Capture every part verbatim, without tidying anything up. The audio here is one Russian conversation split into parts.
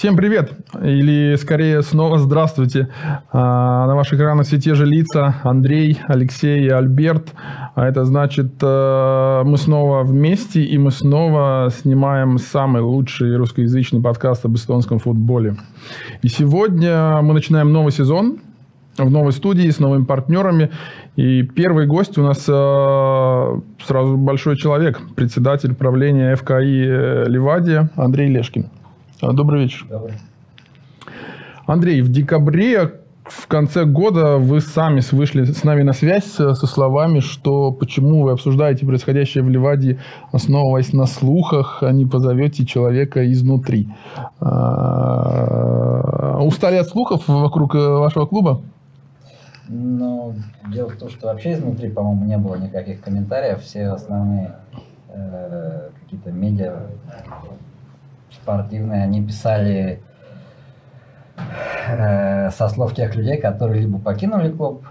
Всем привет, или скорее снова здравствуйте. На ваших экранах все те же лица: Андрей, Алексей и Альберт. А это значит, мы снова вместе, и мы снова снимаем самый лучший русскоязычный подкаст об эстонском футболе. И сегодня мы начинаем новый сезон в новой студии с новыми партнерами. И первый гость у нас сразу большой человек, председатель правления эф ка и Ливадия Андрей Лешкин. Добрый вечер. Добрый. Андрей, в декабре, в конце года, вы сами вышли с нами на связь со словами, что почему вы обсуждаете происходящее в Ливадии, основываясь на слухах, а не позовете человека изнутри. Устали от слухов вокруг вашего клуба? Ну, дело в том, что вообще изнутри, по-моему, не было никаких комментариев. Все основные э, какие-то медиа спортивные, они писали э, со слов тех людей, которые либо покинули клуб,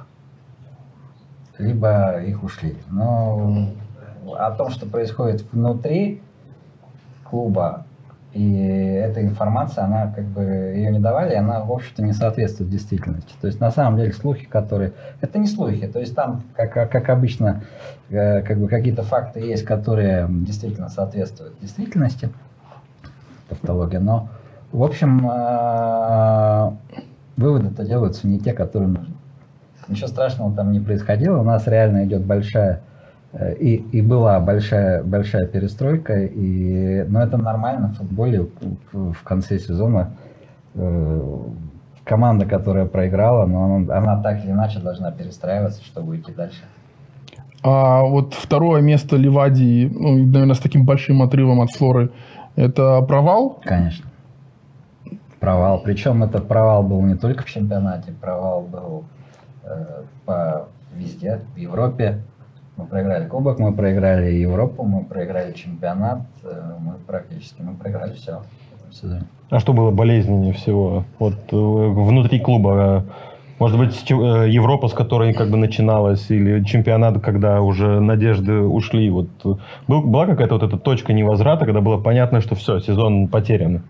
либо их ушли. Но о том, что происходит внутри клуба, и эта информация, она как бы ее не давали, она, в общем-то, не соответствует действительности. То есть, на самом деле, слухи, которые... Это не слухи, то есть там, как, как обычно, э, как бы какие-то факты есть, которые действительно соответствуют действительности. Тавтология, но, в общем, э, выводы-то делаются не те, которые нужны. Ничего страшного там не происходило, у нас реально идет большая, э, и, и была большая, большая перестройка, и, но это нормально в футболе в, в конце сезона. Э, команда, которая проиграла, но она, она так или иначе должна перестраиваться, чтобы идти дальше. А вот второе место Ливадии, ну, наверное, с таким большим отрывом от Флоры, это провал? Конечно. Провал. Причем этот провал был не только в чемпионате, провал был э, по везде, в Европе. Мы проиграли Кубок, мы проиграли Европу, мы проиграли чемпионат, э, мы практически мы проиграли все в этом сезоне. А что было болезненнее всего? Вот э, внутри клуба, может быть, Европа, с которой как бы начиналась, или чемпионат, когда уже надежды ушли. Вот был, была какая-то вот эта точка невозврата, когда было понятно, что все, сезон потерян?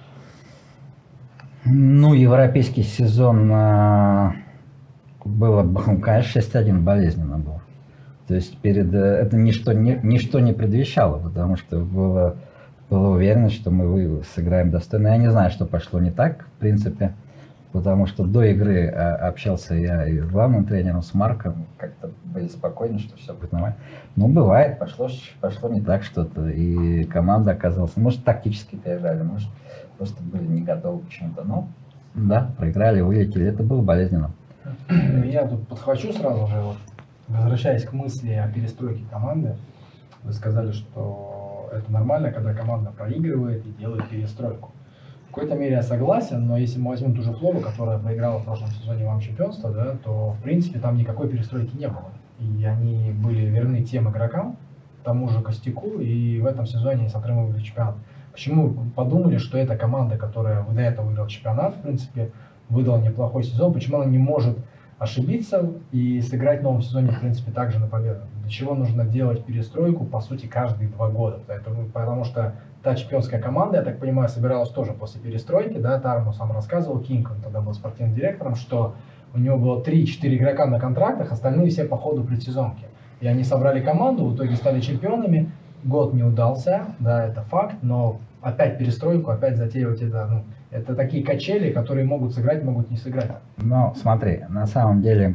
Ну, европейский сезон э, было, конечно, шесть один болезненно было. То есть перед это ничто не, ничто не предвещало, потому что было, было уверенность, что мы сыграем достойно. Я не знаю, что пошло не так, в принципе. Потому что до игры общался я и с главным тренером, с Марком, как-то были спокойны, что все будет нормально. Ну, бывает, пошло, пошло не так что-то, и команда оказалась, может, тактически переиграли, может, просто были не готовы к чему-то. Ну, да, проиграли, вылетели, это было болезненно. Я тут подхвачу сразу же, вот, возвращаясь к мысли о перестройке команды. Вы сказали, что это нормально, когда команда проигрывает и делает перестройку. В какой-то мере я согласен, но если мы возьмем ту же Флору, которая проиграла в прошлом сезоне вам чемпионство, да, то в принципе там никакой перестройки не было. И они были верны тем игрокам, тому же костяку, и в этом сезоне они с отрывом выиграли чемпионат. Почему подумали, что эта команда, которая до этого выиграла чемпионат, в принципе, выдала неплохой сезон, почему она не может ошибиться и сыграть в новом сезоне, в принципе, также на победу? Для чего нужно делать перестройку, по сути, каждые два года? Поэтому, потому что та чемпионская команда, я так понимаю, собиралась тоже после перестройки, да, Тармо сам рассказывал, Кинг, он тогда был спортивным директором, что у него было три-четыре игрока на контрактах, остальные все по ходу предсезонки. И они собрали команду, в итоге стали чемпионами, год не удался, да, это факт, но опять перестройку, опять затеивать это, ну, это такие качели, которые могут сыграть, могут не сыграть. Ну, смотри, на самом деле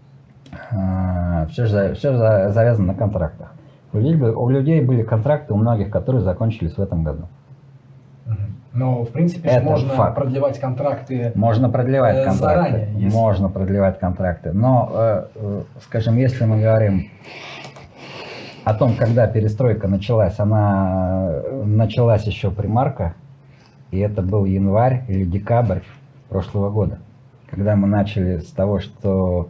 э, все же, все же завязано на контрактах. У людей, у людей были контракты, у многих, которые закончились в этом году. Но, в принципе, это можно факт. продлевать контракты. Можно продлевать э, контракты. Заранее, если... Можно продлевать контракты. Но, э, э, скажем, если мы говорим о том, когда перестройка началась, она началась еще при Марко, и это был январь или декабрь прошлого года, когда мы начали с того, что...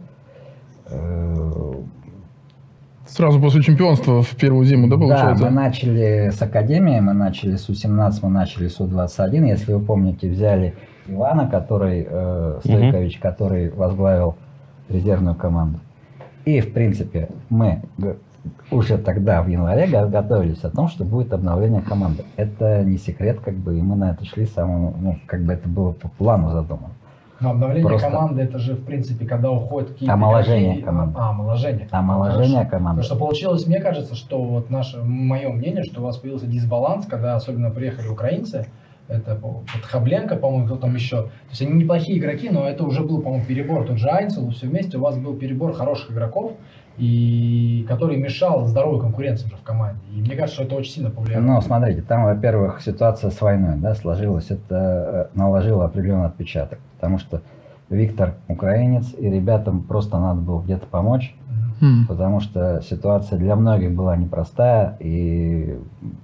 Э, Сразу после чемпионства в первую зиму, да, получается? Да, мы начали с академии, мы начали с У семнадцать, мы начали с У двадцать один. Если вы помните, взяли Ивана, который, э, Стойкович, mm-hmm. который возглавил резервную команду. И, в принципе, мы уже тогда, в январе, готовились о том, что будет обновление команды. Это не секрет, как бы, и мы на это шли самому, ну, как бы это было по плану задумано. Но обновление Просто... команды, это же, в принципе, когда уходят какие-то... Омоложение игроки... команды. А, омоложение. Омоложение команды. Потому что получилось, мне кажется, что вот наше, мое мнение, что у вас появился дисбаланс, когда особенно приехали украинцы, это вот Хабленко, по-моему, кто там еще. То есть они неплохие игроки, но это уже был, по-моему, перебор. Тот же Айнцел, все вместе у вас был перебор хороших игроков, и который мешал здоровой конкуренции уже в команде. И мне кажется, что это очень сильно повлияло. Ну, смотрите, там, во-первых, ситуация с войной, да, сложилась, это наложило определенный отпечаток, потому что Виктор украинец, и ребятам просто надо было где-то помочь, mm-hmm. потому что ситуация для многих была непростая, и,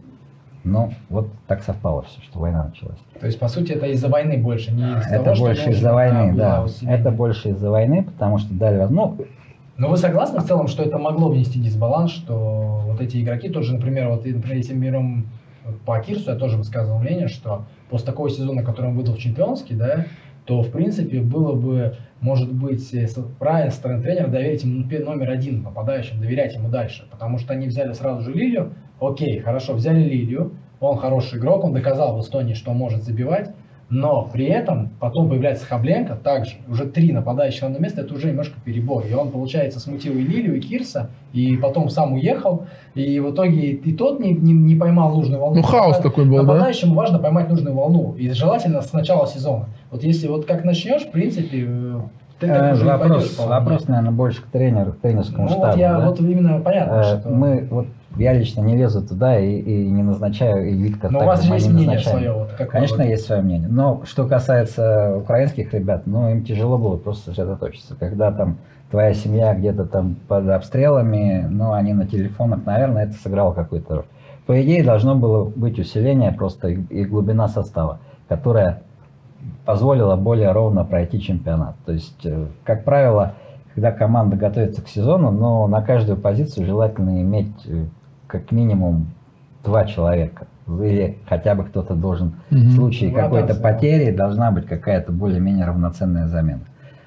ну, вот так совпало все, что война началась. То есть, по сути, это из-за войны больше, не из-за это того, больше что из-за войны, да, усиление. Это больше из-за войны, потому что дали возможность. Ну, но вы согласны в целом, что это могло внести дисбаланс, что вот эти игроки, тот же, например, вот например, если мы берем по Кирсу, я тоже высказывал мнение, что после такого сезона, который он выдал в чемпионский, да, то, в принципе, было бы, может быть, правильно со стороны тренера доверить ему номер один нападающим, доверять ему дальше, потому что они взяли сразу же Лилию, окей, хорошо, взяли Лилию, он хороший игрок, он доказал в Эстонии, что он может забивать, но при этом потом появляется Хабленко, также уже три нападающих на одно место, это уже немножко перебор. И он, получается, смутил и Лилию, и Кирса, и потом сам уехал, и в итоге и тот не, не, не поймал нужную волну. Ну, хаос такой был, да? Нападающему важно поймать нужную волну, и желательно с начала сезона. Вот если вот как начнешь, в принципе, ты так э, уже вопрос, пойдешь. Вопрос, наверное, больше к тренеру, к тренерскому ну, штабу. Вот я, да? вот именно понятно, э, что... Мы, вот, я лично не лезу туда и, и не назначаю, и Виктор Но так у вас же есть мнение назначаем. свое. Вот, какое Конечно, вот? есть свое мнение. Но что касается украинских ребят, ну, им тяжело было просто сосредоточиться. Когда там твоя семья где-то там под обстрелами, ну, они на телефонах, наверное, это сыграло какую-то роль. По идее, должно было быть усиление просто и, и глубина состава, которая позволила более ровно пройти чемпионат. То есть, как правило, когда команда готовится к сезону, но на каждую позицию желательно иметь как минимум два человека. Или хотя бы кто-то должен, mm-hmm. в случае какой-то потери, должна быть какая-то более-менее равноценная замена.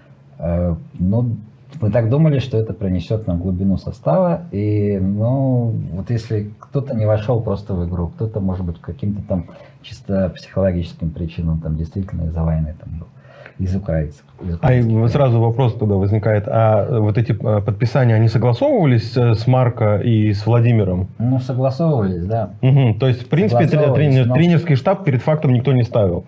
Ну, мы так думали, что это принесет нам глубину состава. И, ну, вот если кто-то не вошел просто в игру, кто-то, может быть, каким-то там чисто психологическим причинам, там действительно из-за войны там был. Из украинцев. Из а сразу вопрос туда возникает. А вот эти подписания, они согласовывались с Марко и с Владимиром? Ну, согласовывались, да. Угу. То есть, в принципе, тренер, но... тренерский штаб перед фактом никто не ставил?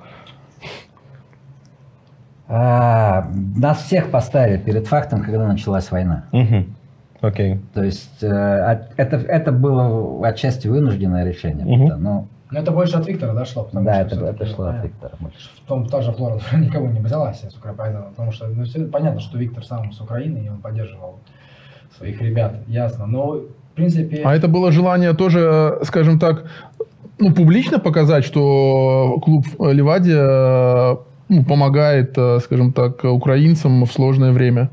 А, нас всех поставили перед фактом, когда началась война. Угу. Окей. То есть, это, это было отчасти вынужденное решение. Угу. Это, но... Но это больше от Виктора дошло. Потому да, что это, это шло от Виктора больше. В том, та же Флора никого не взялась с Украины, потому что ну, все, понятно, что Виктор сам с Украины, и он поддерживал своих ребят, ясно. Но, в принципе... А это было желание тоже, скажем так, ну, публично показать, что клуб Ливадия ну, помогает, скажем так, украинцам в сложное время?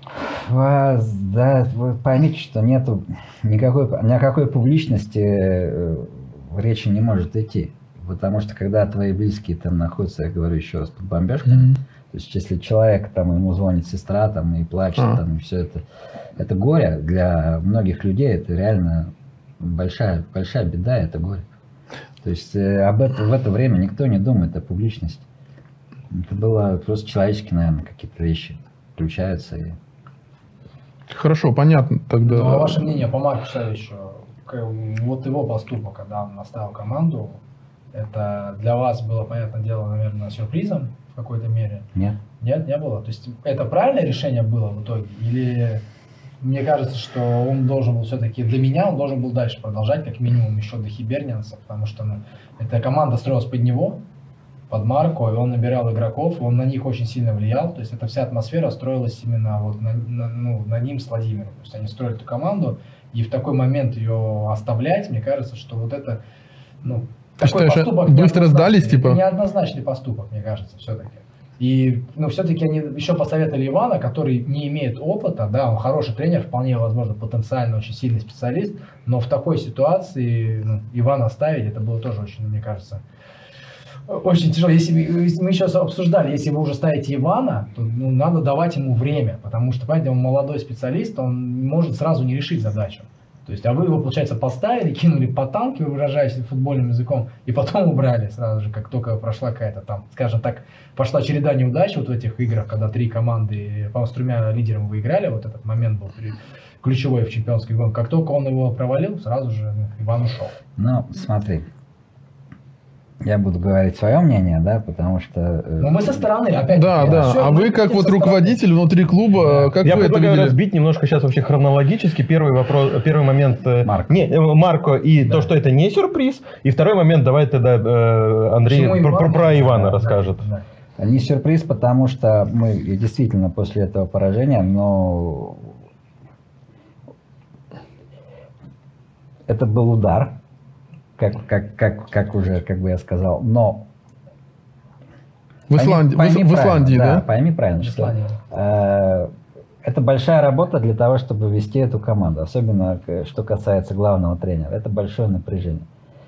Да, вы поймите, что нету никакой, ни о какой публичности речи не может идти. Потому что когда твои близкие там находятся, я говорю еще раз, под бомбежками, mm-hmm. то есть если человек, там, ему звонит сестра там, и плачет, ah. там, и все это, это горе для многих людей, это реально большая, большая беда, это горе. То есть э, об этом в это время никто не думает о публичности. Это было просто человеческие, наверное, какие-то вещи включаются. И... Хорошо, понятно тогда. Ну, а ваше мнение по Марку Савичу, вот его поступок, когда он оставил команду, это для вас было, понятное дело, наверное, сюрпризом в какой-то мере? Нет. Нет, не было? То есть это правильное решение было в итоге? Или мне кажется, что он должен был все-таки, для меня он должен был дальше продолжать, как минимум еще до Хибернинса, потому что ну, эта команда строилась под него, под Марко, и он набирал игроков, он на них очень сильно влиял, то есть эта вся атмосфера строилась именно вот на, на, ну, на ним с Владимиром. То есть они строили эту команду, и в такой момент ее оставлять, мне кажется, что вот это, ну, Ты такой считаешь, поступок быстро сдались, типа? Это неоднозначный поступок, мне кажется, все-таки. И, ну, все-таки они еще посоветовали Ивана, который не имеет опыта, да, он хороший тренер, вполне возможно, потенциально очень сильный специалист, но в такой ситуации ну, Ивана оставить, это было тоже очень, мне кажется, очень тяжело. Если мы еще обсуждали, если вы уже ставите Ивана, то ну, надо давать ему время, потому что, понимаете, он молодой специалист, он может сразу не решить задачу. То есть, а вы его, получается, поставили, кинули по танке, выражаясь футбольным языком, и потом убрали сразу же, как только прошла какая-то там, скажем так, пошла череда неудач вот в этих играх, когда три команды, по-моему, с тремя лидерами вы играли, вот этот момент был ключевой в чемпионской гонке. Как только он его провалил, сразу же ну, Иван ушел. Ну, смотри. Я буду говорить свое мнение, да, потому что... Ну, мы со стороны, опять. Да, да. А вы как вот руководитель внутри клуба, как Я вы это предлагаю видели? разбить немножко сейчас вообще хронологически. Первый вопрос, первый момент... э, Марко. Не, э, Марко и Да. то, что это не сюрприз. И второй момент, давай тогда э, Андрей Почему про, про- Иван? про Ивана Да, расскажет. да, да. Не сюрприз, потому что мы и действительно после этого поражения, но это был удар, как, как, как, как уже, как бы я сказал, но В Исландии, пойми в, в правильно, Исландии, да? Пойми правильно, В что Исландии. э, это большая работа для того, чтобы вести эту команду, особенно к- что касается главного тренера. Это большое напряжение.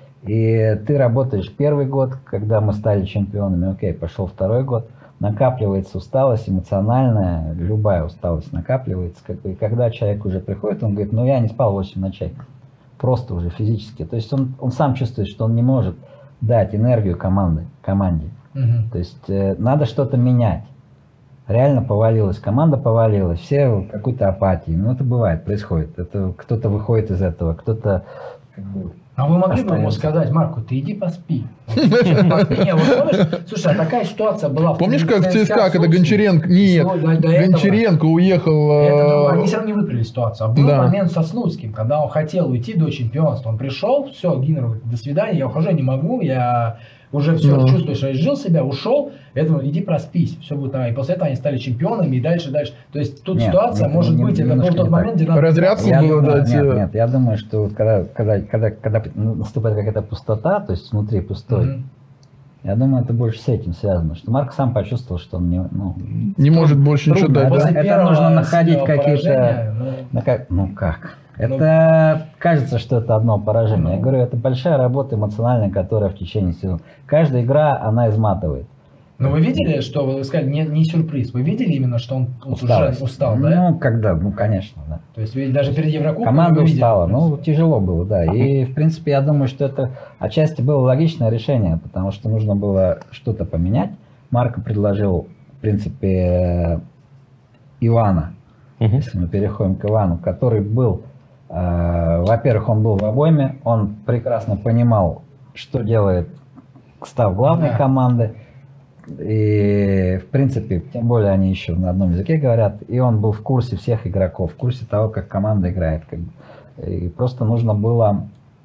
И ты работаешь первый год, когда мы стали чемпионами, окей, пошел второй год, накапливается усталость эмоциональная, любая усталость накапливается. Как бы, и когда человек уже приходит, он говорит, ну я не спал восемь ночей, просто уже физически. То есть он, он сам чувствует, что он не может дать энергию команды, команде. Мгм. То есть э, надо что-то менять. Реально повалилась, команда повалилась, все в какой-то апатии. Ну это бывает, происходит. Это кто-то выходит из этого, кто-то как бы, А вы могли бы ему остается. сказать, Марко, ты иди поспи. Вот сейчас поспи. Не, вот помнишь, слушай, а такая ситуация была в Помнишь, как в ЦСКА ЦСКА, когда Слуцким? Гончаренко... Нет, Всего до- до этого- Гончаренко уехал... Это э, нормально, они все равно не выправили ситуацию. А был Да. момент со Слуцким, когда он хотел уйти до чемпионства. Он пришел, все, Гиннер говорит, до свидания, я ухожу, я не могу, я уже все Ну. чувствую, что изжил себя, ушел, поэтому иди проспись, все будет нормально. И после этого они стали чемпионами и дальше, дальше. То есть тут Нет, ситуация нет, может не- быть, это был немножко тот не так. момент, где надо... Разрядку Я было думаю, дать, нет, э, нет, я думаю, что вот когда, когда, когда, когда наступает какая-то пустота, то есть внутри пустой, Мгм. я думаю, это больше с этим связано, что Марк сам почувствовал, что он не, ну, Не может больше ничего Трудно. дать, После да? Это первого нужно находить сильного какие-то- поражения, ну, ну как, ну как? Это кажется, что это одно поражение. Я говорю, это большая работа эмоциональная, которая в течение сезона. Каждая игра, она изматывает. Но вы видели, что вы сказали, не, не сюрприз, вы видели именно, что он вот уже Усталость. устал, да? Ну, когда, ну, конечно, да. То есть вы даже перед Еврокубком Команда вы видели, устала, в принципе. ну, тяжело было, да. И, в принципе, я думаю, что это отчасти было логичное решение, потому что нужно было что-то поменять. Марко предложил, в принципе, Ивана, Мгм. если мы переходим к Ивану, который был, э, во-первых, он был в обойме, он прекрасно понимал, что делает став главной Да. команды. И, в принципе, тем более они еще на одном языке говорят, и он был в курсе всех игроков, в курсе того, как команда играет. Как бы. И просто нужно было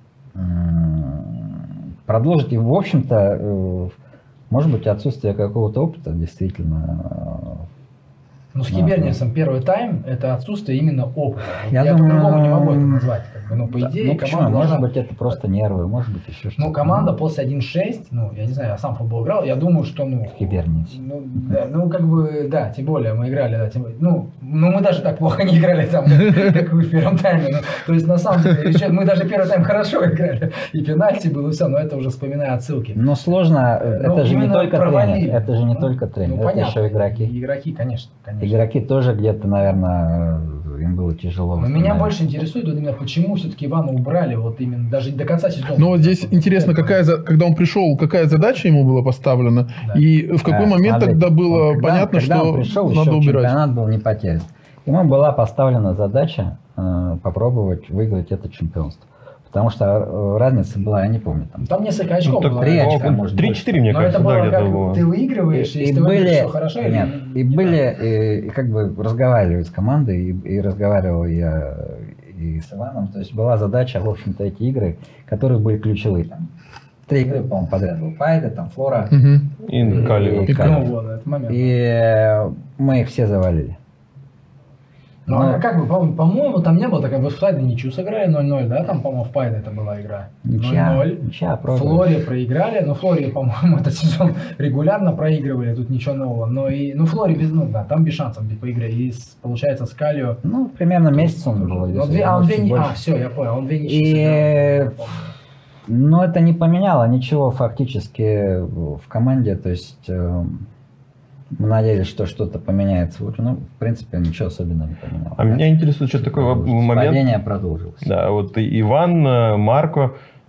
м, продолжить. И, в общем-то, э, может быть, отсутствие какого-то опыта действительно. Ну, с Да, Хибернисом первый тайм – это отсутствие именно опыта. Вот Я Я, думаю, по-другому не могу это назвать. Как бы. Ну, по Да, идее, ну, почему? команда Может должна- быть, это просто нервы, может быть, еще что-то. Ну, команда после один шесть, ну, я не знаю, я сам в футбол играл, я думаю, что, ну... В Хибернисе. Ну, да, ну, как бы, да, тем более мы играли, да, тем более, ну, ну, мы даже так плохо не играли там, как, как вы в первом тайме, ну, то есть, на самом деле, еще мы даже первый тайм хорошо играли, и пенальти было, и все, но это уже вспоминая отсылки. Но сложно, Ну, это же не именно только провалили. тренер, это же не Ну, только тренер, ну, это понятно, еще игроки. Игроки, конечно, конечно. Игроки тоже где-то, наверное, им было тяжело. Но меня восстанавливаться. больше интересует вот именно, почему все-таки Ивана убрали вот именно даже до конца сезона. Но вот здесь интересно, какая, за- когда он пришел, какая задача ему была поставлена, Да. и в какой А, момент смотрите, тогда было он когда- понятно, когда что он пришел, надо еще убирать. чемпионат был не потерян. Ему была поставлена задача э, попробовать выиграть это чемпионство. Потому что э, разница была, я не помню, там. Там несколько очков так было. три около очка, может, три-четыре, мне Но кажется, это да, было где-то как было. ты выигрываешь, И, если и ты выиграешь, были, все хорошо. или нет, не- и не были, и, и как бы разговаривали с командой, и, и разговаривал я и с Иваном. То есть была задача, в общем-то, эти игры, которые были ключевые. Там, три игры, по-моему, подряд был. Пайда, там, Флора. Мгм. И Калио. И так. Калио. Ну, вот, этот момент. И э, мы их все завалили. Ну, а как бы, по- по-моему, там не было такая, вы в Флайде ничью сыграли ноль ноль, да, там, по-моему, в Пайде это была игра. Ничья, ноль ноль. ничья, проигрыш. Флоре проиграли, но Флоре, по-моему, этот сезон регулярно проигрывали, тут ничего нового. Но и, ну, Флоре без, ну, да, там без шансов по игре. И, с- получается, с Калио. Ну, примерно месяц он был. Ну, если две, а он больше, две, не- больше. а, все, я понял, он две ничьи И, сыграл, я помню. Но это не поменяло ничего фактически в команде. То есть э, Мы надеялись, что что-то поменяется лучше, но, в принципе, ничего особенного не поменялось. А меня интересует еще такой момент. Падение продолжилось. Да, вот Иван, Марко.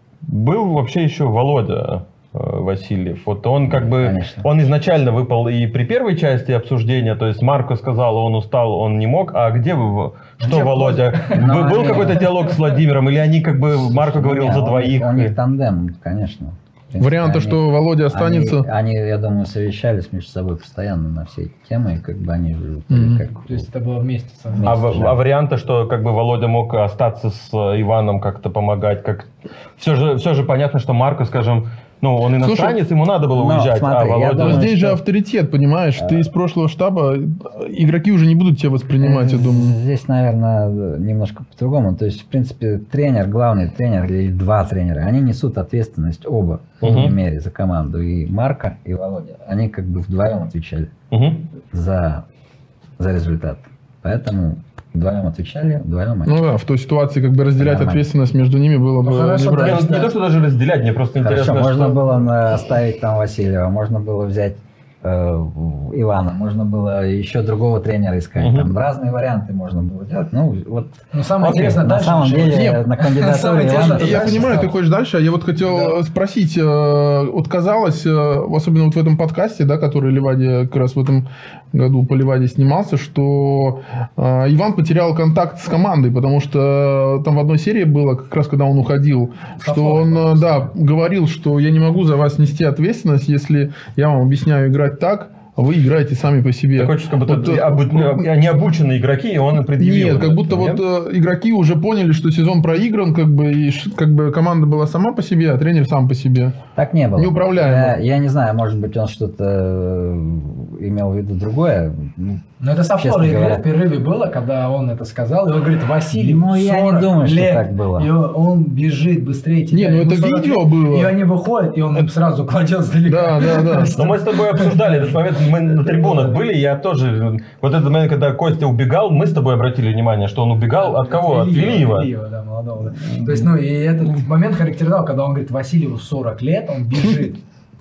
Был вообще еще Володя Васильев. Вот он как бы, Конечно. он изначально выпал и при первой части обсуждения, то есть Марко сказал, он устал, он не мог. А где вы, что Где Володя? Но Был, был они- какой-то диалог с Владимиром, или они как бы, Марко говорил Не, за у двоих? них- У них тандем, конечно. В принципе, Варианта, они- что Володя останется... Они, они, я думаю, совещались между собой постоянно на все эти темы, и как бы они же Мгм. как То есть это было вместе со мной. А, Вместе, в- да. а варианта, что как бы Володя мог остаться с Иваном, как-то помогать, как все же, все же понятно, что Марко, скажем, ну он иностранец, ему надо было ну, уезжать, смотри, а я Володя... Но думаю, здесь же что- авторитет, понимаешь? Ты из прошлого штаба, игроки уже не будут тебя воспринимать, я думаю. Здесь, наверное, немножко по-другому. То есть, в принципе, тренер, главный тренер или два тренера, они несут ответственность оба в полной Мгм. мере за команду. И Марко, и Володя. Они как бы вдвоем отвечали Мгм. за, за результат. Поэтому вдвоем отвечали, вдвоем они. Ну да, в той ситуации как бы разделять Нормально. ответственность между ними было бы Ну, хорошо, неправильно. Не, да. не то, что даже разделять, мне просто Хорошо, интересно, можно что... было на- оставить там Васильева, можно было взять э, Ивана, можно было еще другого тренера искать. Мгм. Там разные варианты можно было делать. Ну, вот Но самое Окей, интересное, на дальше самом началось. деле Нет, на кандидатуре самое Ивана... интересное, Я дальше понимаю, стало. ты хочешь дальше, а я вот хотел спросить, э, вот казалось, э, особенно вот в этом подкасте, да, который Ливади как раз в этом году по Ливаде снимался, что э, Иван потерял контакт с командой, потому что там в одной серии было, как раз когда он уходил, что Флорой, он, э, по-моему, да, говорил, что я не могу за вас нести ответственность, если я вам объясняю играть так, а вы играете сами по себе. Такое чувство, как будто Вот, э, обу- они обученные игроки, и он предъявил. Нет, как будто Нет? вот э, игроки уже поняли, что сезон проигран, как бы, и ш- как бы команда была сама по себе, а тренер сам по себе. Так не было. Неуправляемо. Я, я не знаю, может быть, он что-то э, имел в виду другое. Ну, Но это со Честно второй игры говоря. в перерыве было, когда он это сказал, и он говорит, Василий, Ну, я не сорок думаю, что лет, так было. и он, он бежит быстрее тебя. Не, ну ему это сорок видео лет, было. И они выходят, и он им сразу кладет сдалека. Да, да, да. Но мы с тобой обсуждали этот момент, мы на трибунах были, я тоже, вот этот момент, когда Костя убегал, мы с тобой обратили внимание, что он убегал от кого? От Велиева. Велиева, да, молодого. Да. То есть, ну, и этот момент характеризовал, когда он говорит, Васильеву сорок лет, он бежит.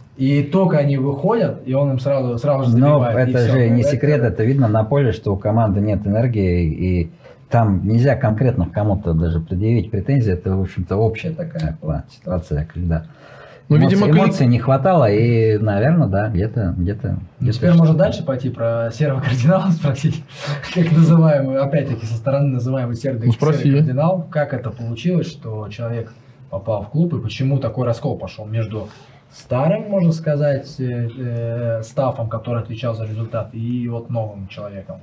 И только они выходят, и он им сразу, сразу же Но забивает. и это всё. же не Это- секрет, это видно на поле, что у команды нет энергии, и там нельзя конкретно к кому-то даже предъявить претензии. Это, в общем-то, общая такая была ситуация, когда Ну, эмоций, видимо, коллек- эмоций не хватало, и, наверное, да, где-то... где-то, Ну, где-то теперь что-то. можно дальше пойти про серого кардинала спросить, как называемый, опять-таки со стороны называемый серый, Ну, спроси. серый кардинал, как это получилось, что человек попал в клуб и почему такой раскол пошел между старым, можно сказать, э, э, стафом, который отвечал за результат, и вот новым человеком.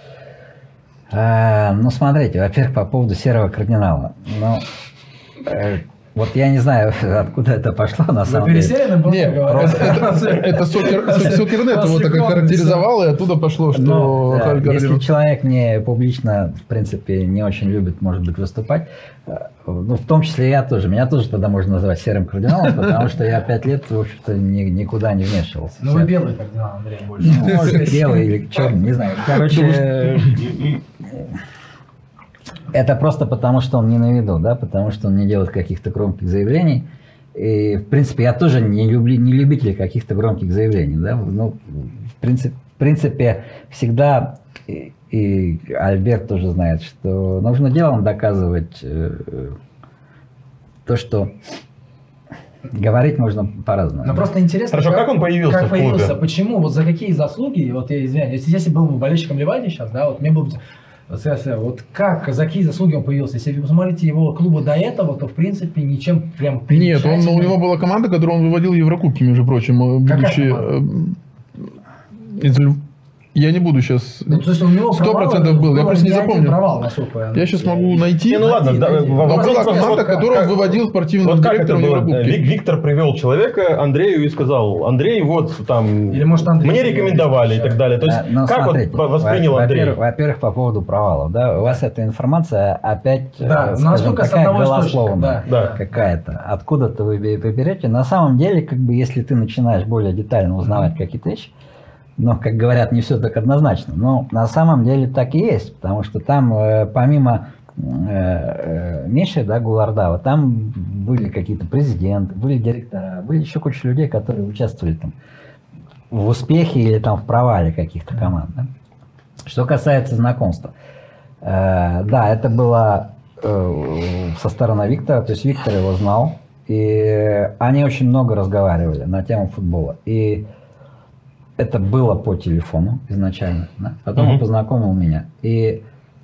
А, ну, смотрите, во-первых, по поводу серого кардинала. Ну, э, вот я не знаю, откуда это пошло, на Вы самом деле. переселены был, Нет, говорят? это Сокер- Сокернет его так охарактеризовал, и оттуда пошло, что Ну, да, Халь если говорил. человек не публично, в принципе, не очень любит, может быть, выступать, э, ну, в том числе и я тоже, меня тоже тогда можно называть серым кардиналом, потому что я пять лет, в общем-то, ни- никуда не вмешивался. Ну, вы белый кардинал, Андрей, больше. Ну, может, белый или черный, не знаю. Короче, это просто потому, что он не на виду, да, потому что он не делает каких-то громких заявлений. И, в принципе, я тоже не, люблю, не любитель каких-то громких заявлений, да. Ну, в принципе, в принципе всегда, и, и Альберт тоже знает, что нужно делом доказывать э, то, что говорить можно по-разному. Но просто интересно, Хорошо, как он появился как в клубе? появился, почему, вот за какие заслуги, вот я извиняюсь, если, если был бы болельщиком Ливади сейчас, да, вот мне было бы, вот, я- вот как, за какие заслуги он появился, если вы посмотрите его клуба до этого, то в принципе ничем прям Нет, он, примечательным. у него была команда, которую он выводил в Еврокубки, между прочим, э, Какая будучи... команда? э, из Льв- Я не буду сейчас... Ну, то есть у него Сто провал, процентов был, я было просто не один запомнил. провал, насколько Я сейчас могу найти. Не, ну ладно, да, найди. во- Но вопрос была просто, команда, вот как- которую он как- выводил спортивным Вот как это директором было? Еврокубки. Вик- Виктор привел человека Андрею и сказал, Андрей, вот там, Или, может, Андрей мне привел рекомендовали и человека. так далее. То есть, Да, ну, как смотрите, вот воспринял во- Андрей? Во-первых, во-первых, по поводу провалов, да, у вас эта информация опять, Да, э, но скажем, настолько с такая одного источника, голословная, да, Да. какая-то. Откуда-то вы бе- вы берете. На самом деле, как бы, если ты начинаешь более детально узнавать какие-то вещи, но, как говорят, не все так однозначно, но на самом деле так и есть, потому что там, э, помимо э, э, Миши, да, Гулардава, там были какие-то президенты, были директора, были еще куча людей, которые участвовали там в успехе или там в провале каких-то команд. Да? Что касается знакомства. Э, да, это было э, со стороны Виктора, то есть Виктор его знал, и они очень много разговаривали на тему футбола. И это было по телефону изначально. Да? Потом mm-hmm. он познакомил меня. И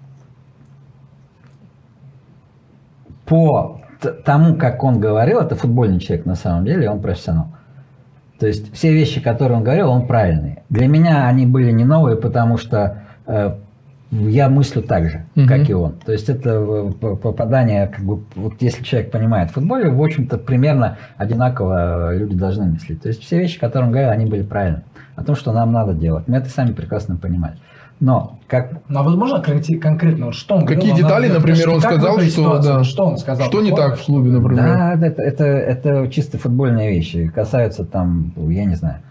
по тому, как он говорил, это футбольный человек на самом деле, он профессионал. То есть все вещи, которые он говорил, он правильные. Для меня они были не новые, потому что э, я мыслю так же, mm-hmm. как и он. То есть это попадание, как бы, вот если человек понимает в футболе, в общем-то, примерно одинаково люди должны мыслить. То есть все вещи, которые он говорил, они были правильные. О том, что нам надо делать. Мы это сами прекрасно понимали. Но как... Ну, а вот можно конкретно, вот что он Какие говорил, детали, надо, например, он сказал, что, да, что он сказал? Что не так в клубе, например? Да, это, это, это чисто футбольные вещи. Касаются там, я не знаю,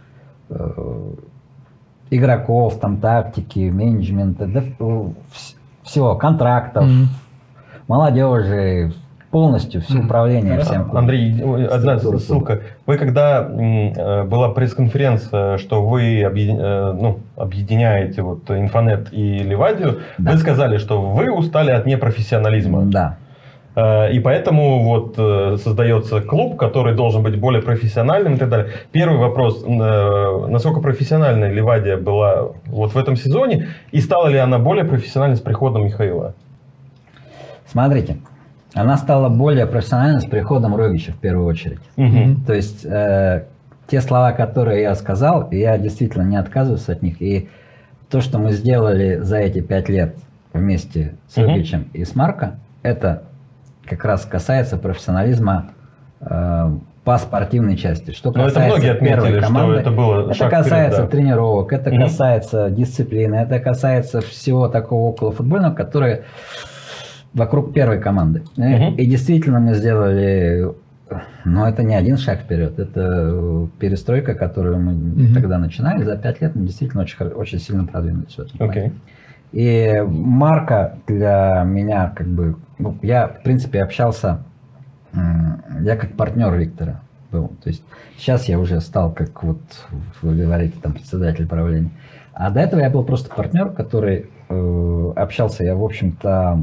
игроков, там, тактики, менеджмента, да, всего, контрактов, mm-hmm. молодежи, полностью все управление всем клубом. Андрей, одна ссылка. Вы когда была пресс-конференция, что вы объединяете, ну, объединяете вот Инфонет и Ливадию, да. Вы сказали, что вы устали от непрофессионализма. Да. И поэтому вот создается клуб, который должен быть более профессиональным и так далее. Первый вопрос: насколько профессиональной Ливадия была вот в этом сезоне, и стала ли она более профессиональной с приходом Михаила? Смотрите. Она стала более профессиональной с приходом Рогича в первую очередь. Угу. То есть э, те слова, которые я сказал, я действительно не отказываюсь от них. И то, что мы сделали за эти пять лет вместе с угу. Рогичем и с Марко, это как раз касается профессионализма э, по спортивной части. Что касается это первой команды, это, было это касается вперед, да. тренировок, это угу. касается дисциплины, это касается всего такого околофутбольного, которое вокруг первой команды. Uh-huh. И действительно мы сделали, но это не один шаг вперед, это перестройка, которую мы uh-huh. тогда начинали. За пять лет мы действительно очень, очень сильно продвинулись в этом плане. Okay. И Марко для меня, как бы, ну, я в принципе общался, я как партнер Виктора был. То есть сейчас я уже стал, как вот вы говорите, там, председатель правления. А до этого я был просто партнер, который э, общался я, в общем-то,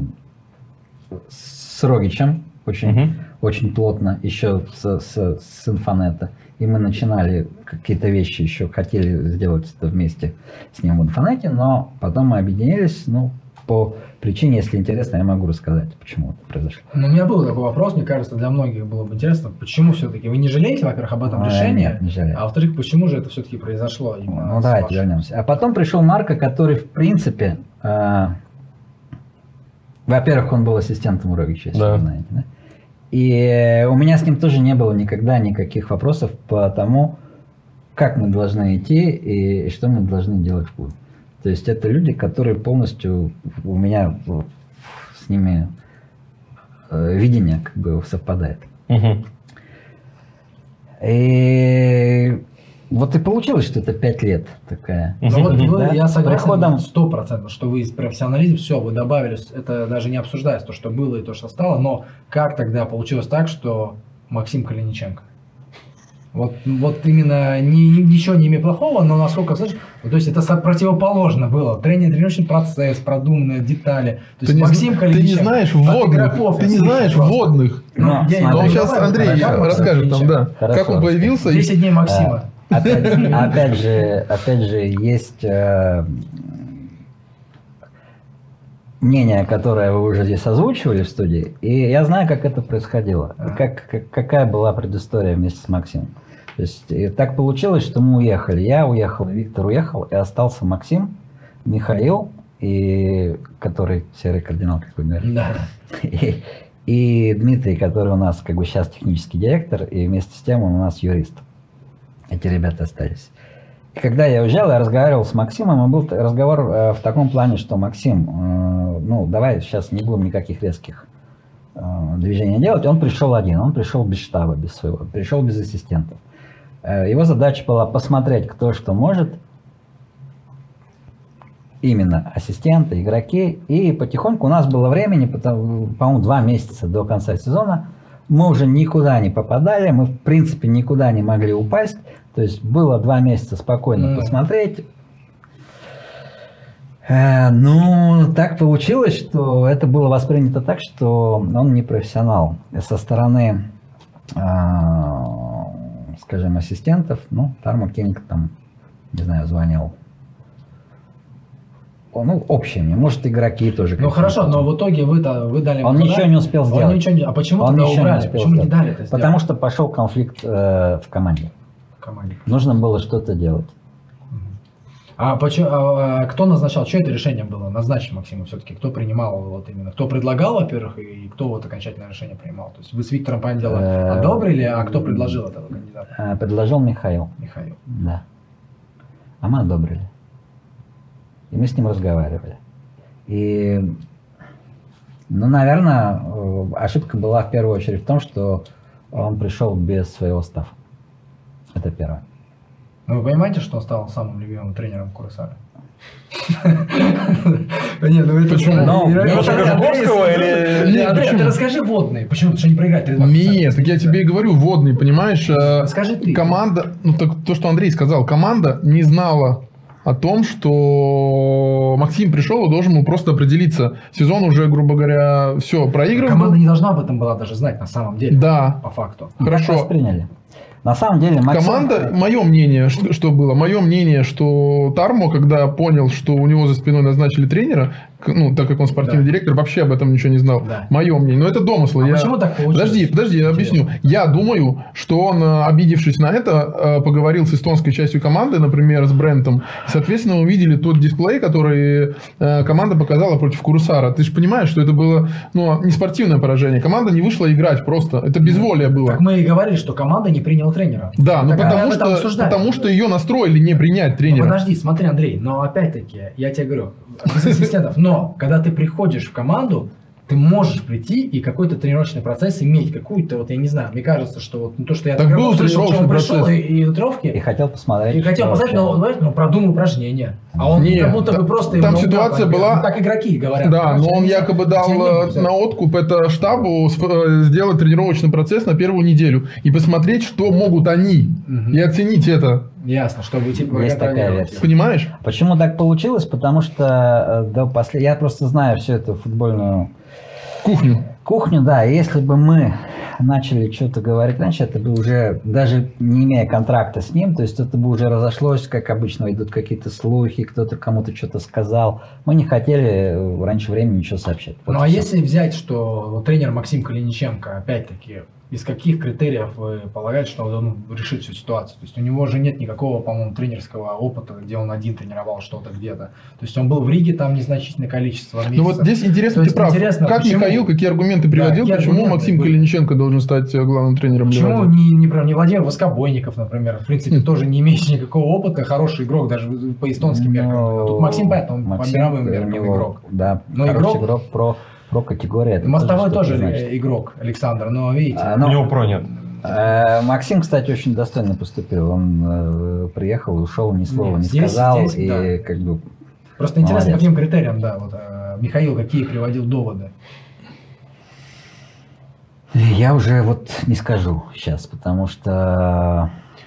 с Рогичем очень, uh-huh. очень плотно, еще с, с, с Инфонета. И мы начинали какие-то вещи, еще хотели сделать это вместе с ним в Инфонете, но потом мы объединились, ну, по причине, если интересно, я могу рассказать, почему это произошло. Ну, у меня был такой вопрос, мне кажется, для многих было бы интересно, почему все-таки, вы не жалеете, во-первых, об этом а, решении, нет, не жалею. А во-вторых, почему же это все-таки произошло? Ну, давайте вашим... вернемся. А потом пришел Марко, который, в принципе, э, во-первых, он был ассистентом у Рогича, если да. вы знаете, да? И у меня с ним тоже не было никогда никаких вопросов по тому, как мы должны идти и что мы должны делать в клубе. То есть это люди, которые полностью у меня с ними видение как бы совпадает. Угу. И вот и получилось, что это пять лет такая. Ну, вот вы, да? Я согласен сто Приходом... процентов, что вы из профессионализм, все, вы добавили, это даже не обсуждается, то, что было и то, что стало, но как тогда получилось так, что Максим Калиниченко? Вот, вот именно ни, ничего не имеет плохого, но насколько, слышишь, ну, то есть это противоположно было. Тренинг, тренировочный процесс, продуманные детали. То есть ты Максим не, Калиниченко. Ты не знаешь вводных. Ты не знаешь вводных. Но, но, но сейчас Андрей расскажет нам, да, Хорошо, как он появился. десять дней Максима. А, опять, опять же, опять же, есть э, мнение, которое вы уже здесь озвучивали в студии, и я знаю, как это происходило, как, как, какая была предыстория вместе с Максимом. То есть и так получилось, что мы уехали. Я уехал, Виктор уехал, и остался Максим, Михаил, и, который серый кардинал, как вы говорите. Да. И, и Дмитрий, который у нас как бы сейчас технический директор, и вместе с тем он у нас юрист. Эти ребята остались. И когда я уезжал, я разговаривал с Максимом, и был разговор э, в таком плане, что Максим, э, ну давай сейчас не будем никаких резких э, движений делать. Он пришел один, он пришел без штаба, без своего, пришел без ассистентов. Э, его задача была посмотреть, кто что может, именно ассистенты, игроки, и потихоньку у нас было времени, по-моему, два месяца до конца сезона, мы уже никуда не попадали, мы в принципе никуда не могли упасть. То есть было два месяца спокойно mm. посмотреть. Э, ну, так получилось, что это было воспринято так, что он не профессионал. Со стороны, э, скажем, ассистентов, ну, Тармо Кинг там, не знаю, звонил. Ну, общее мне, может, игроки тоже. Ну, хорошо, но в итоге вы-то вы дали... Он ничего не успел сделать. Он ничего не... А почему он тогда убрали? Не почему сделать? не дали это сделать? Потому что пошел конфликт э, в команде. В команде. Нужно было что-то делать. А, почему, а кто назначал? Что это решение было? Назначить Максима все-таки? Кто принимал вот именно? Кто предлагал, во-первых, и кто вот окончательное решение принимал? То есть вы с Виктором, понятное дело, одобрили, а кто предложил этого кандидата? Предложил Михаил. Михаил. Да. А мы одобрили. И мы с ним разговаривали. И, ну, наверное, ошибка была в первую очередь в том, что он пришел без своего стафа. Это первое. Ну, вы понимаете, что он стал самым любимым тренером Курасары? Нет, ну это почему? Андрей, ты расскажи водные. Почему? Ты что не проиграть? Нет, так я тебе и говорю, водные, понимаешь? Скажи ты. Команда, ну так то, что Андрей сказал, команда не знала о том, что Максим пришел и должен был просто определиться. Сезон уже, грубо говоря, все проигрывал. Команда не должна об этом была даже знать на самом деле. Да. По факту. Хорошо. Восприняли. На самом деле, Максим... Команда, мое мнение, что, что было, мое мнение, что Тармо, когда понял, что у него за спиной назначили тренера, ну, так как он спортивный да. директор, вообще об этом ничего не знал. Да. Мое мнение. Но это домыслы. А я... почему так получилось? Подожди, подожди, я объясню. Я думаю, что он, обидевшись на это, поговорил с эстонской частью команды, например, с Брентом. Соответственно, увидели тот дисплей, который команда показала против Курасара. Ты же понимаешь, что это было ну, не спортивное поражение. Команда не вышла играть просто. Это безволие было. Так мы и говорили, что команда не приняла тренера. Да, но потому что, потому что ее настроили не принять тренера. Ну, подожди, смотри, Андрей, но опять-таки, я тебе говорю, без ассистентов, но когда ты приходишь в команду, ты можешь прийти и какой-то тренировочный процесс иметь, какую-то, вот я не знаю, мне кажется, что вот ну, то, что я так был слышал, что он пришел процесс. и, и тренировки. И хотел посмотреть. И хотел посмотреть, но, но продумал упражнения. А он Нет, как будто бы просто... Там ситуация удар, была... Ну, так игроки говорят. Да, но он якобы дал на откуп это штабу сделать тренировочный процесс на первую неделю и посмотреть, что могут они, угу. и оценить это. Ясно, чтобы типа есть такая версия. Понимаешь? Почему так получилось? Потому что до послед... я просто знаю всю эту футбольную кухню. Кухню, да. Если бы мы начали что-то говорить раньше, это бы уже, даже не имея контракта с ним, то есть это бы уже разошлось, как обычно идут какие-то слухи, кто-то кому-то что-то сказал. Мы не хотели раньше времени ничего сообщать. Вот ну а все. если взять, что вот, тренер Максим Калиниченко, опять-таки, из каких критериев вы полагаете, что он решит всю ситуацию? То есть у него же нет никакого, по-моему, тренерского опыта, где он один тренировал что-то где-то. То есть он был в Риге там незначительное количество месяцев. Ну вот здесь интересно, ты прав. Как почему? Михаил, какие аргументы приводил, да, почему Максим были? Калиниченко должен стать главным тренером? Почему не, не, не Владимир Воскобойников, например, в принципе, тоже не имеющий никакого опыта, хороший игрок, даже по эстонским меркам. Тут Максим, понятно, он по мировым меркам игрок. Да, хороший игрок про... Про категория. Мостовой тоже, тоже игрок, Александр, но видите. А, но... У него про нет. Максим, кстати, очень достойно поступил. Он э, приехал и ушел, ни слова нет, не здесь, сказал. Здесь, и да. как бы просто молодец. Интересно, по каким критериям, да, вот, э, Михаил какие приводил доводы? Я уже вот не скажу сейчас, потому что...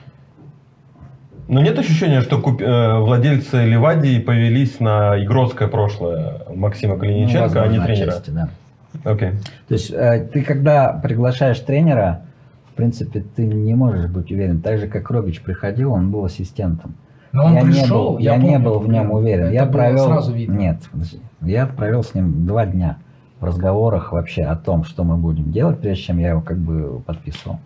Но нет ощущения, что куп... владельцы Ливадии повелись на игротское прошлое Максима Калиниченко, ну, возможно, а не тренера? Отчасти, да. Okay. То есть э, ты когда приглашаешь тренера, в принципе, ты не можешь быть уверен. Так же, как Робич приходил, он был ассистентом. Но он я пришел, не был, я, я помню, не был в нем уверен. Я провел, сразу видно. Нет, подожди, я провел с ним два дня в разговорах вообще о том, что мы будем делать, прежде чем я его как бы подписывал.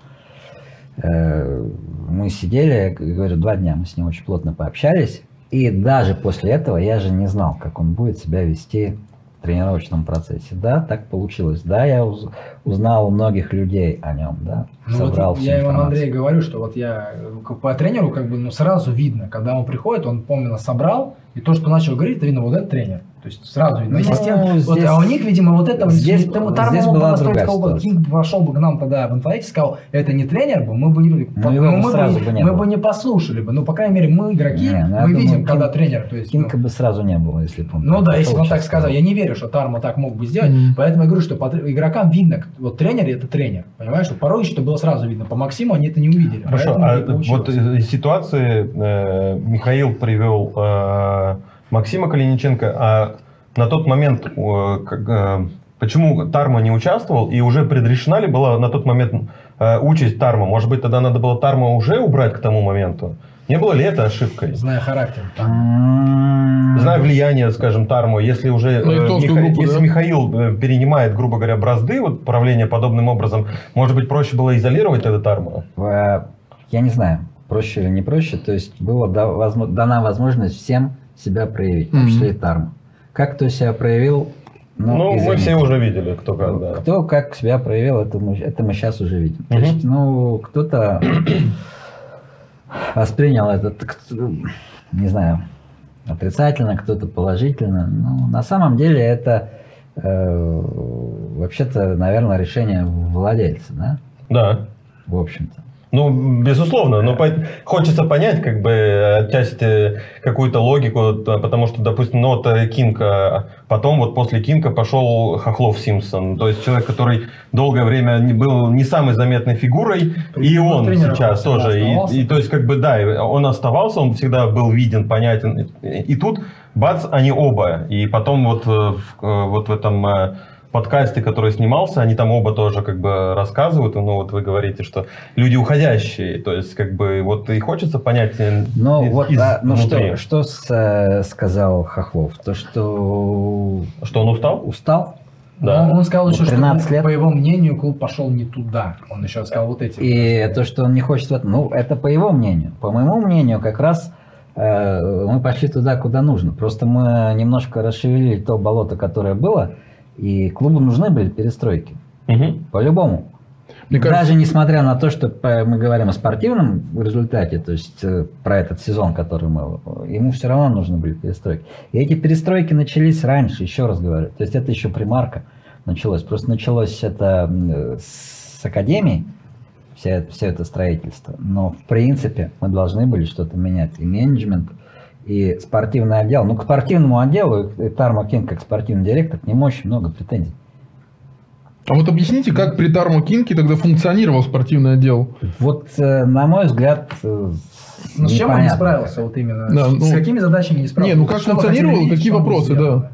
Мы сидели, говорю, два дня мы с ним очень плотно пообщались, и даже после этого я же не знал, как он будет себя вести в тренировочном процессе. Да, так получилось. Да, я уз, узнал у многих людей о нем, да, ну собрал вот всю я информацию. вам, Андрей, говорю, что вот я по тренеру как бы ну, сразу видно, когда он приходит, он помненно собрал, и то, что начал говорить, это видно, вот этот тренер. То есть сразу видно. Ну, система, здесь, вот, а у них, видимо, вот это... Здесь, там, здесь была другая ситуация. Кинг пошел бы к нам тогда в инфоэксе, сказал, это не тренер был, мы бы не, ну, ну, мы сразу бы, бы не мы было. бы не послушали бы. Ну, по крайней мере, мы, игроки, не, ну, мы думаю, видим, когда Кинг, тренер... То есть, Кинга ну, бы сразу не было, если помню. Ну да, если он так сказал. Я не верю, что Тармо так мог бы сделать. Mm-hmm. Поэтому я говорю, что по игрокам видно, вот тренер это тренер. Понимаешь, что порой что было сразу видно. По Максиму они это не увидели. Хорошо, а вот из ситуации э, Михаил привел э, Максима Калиниченко, а на тот момент э, как, э, почему Тармо не участвовал и уже предрешена ли была на тот момент э, участь Тармо? Может быть, тогда надо было Тармо уже убрать к тому моменту? Не было ли это ошибкой? Зная характер. Зная влияние, скажем, Тармо, если уже ну, э, Миха... группу, если да? Михаил э, перенимает, грубо говоря, бразды вот, правления подобным образом, может быть, проще было изолировать это Тармо? Я не знаю, проще или не проще. То есть была дана возможность всем себя проявить, в том числе и Тармо. Как кто себя проявил? Ну, ну мы все уже видели, кто как. Да. Кто как себя проявил, это мы, это мы сейчас уже видим. То есть, ну, кто-то воспринял это, не знаю, отрицательно, кто-то положительно. Ну, на самом деле это э, вообще-то, наверное, решение владельца, да? Да. В общем-то. Ну, безусловно, но по- хочется понять, как бы, отчасти какую-то логику, потому что, допустим, ну, вот Кинг, потом вот после Кинга пошел Хохлов Симпсон, то есть человек, который долгое время не был не самой заметной фигурой, и он сейчас тоже, и, и то есть, как бы, да, он оставался, он всегда был виден, понятен, и, и тут, бац, они оба, и потом вот, вот в этом... подкасте, который снимался, они там оба тоже как бы рассказывают, ну вот вы говорите, что люди уходящие, то есть как бы вот и хочется понять. Ну из, вот, из а, ну внутри. что, что с, э, сказал Хохлов? То, что... Что он устал? Устал? Да. Но он сказал еще, тринадцать что, лет. по его мнению, клуб пошел не туда. Он еще сказал вот эти. И вот то, что он не хочет... Ну, это по его мнению. По моему мнению, как раз э, мы пошли туда, куда нужно. Просто мы немножко расшевелили то болото, которое было, и клубу нужны были перестройки. Угу. По-любому. Мне Даже кажется... несмотря на то, что мы говорим о спортивном результате, то есть про этот сезон, который мы... Ему все равно нужны были перестройки. И эти перестройки начались раньше, еще раз говорю. То есть это еще примарка началось. Просто началось это с академии, все, все это строительство. Но в принципе мы должны были что-то менять. И менеджмент, и спортивный отдел. Ну, к спортивному отделу, и Тармо Кинг как спортивный директор, к нему очень много претензий. А вот объясните, как при Тармо Кинге тогда функционировал спортивный отдел? Вот, на мой взгляд, ну, с чем он не справился? Вот именно. Да, ну, с какими задачами не справился? Не, ну как что функционировал, видеть, какие вопросы, да.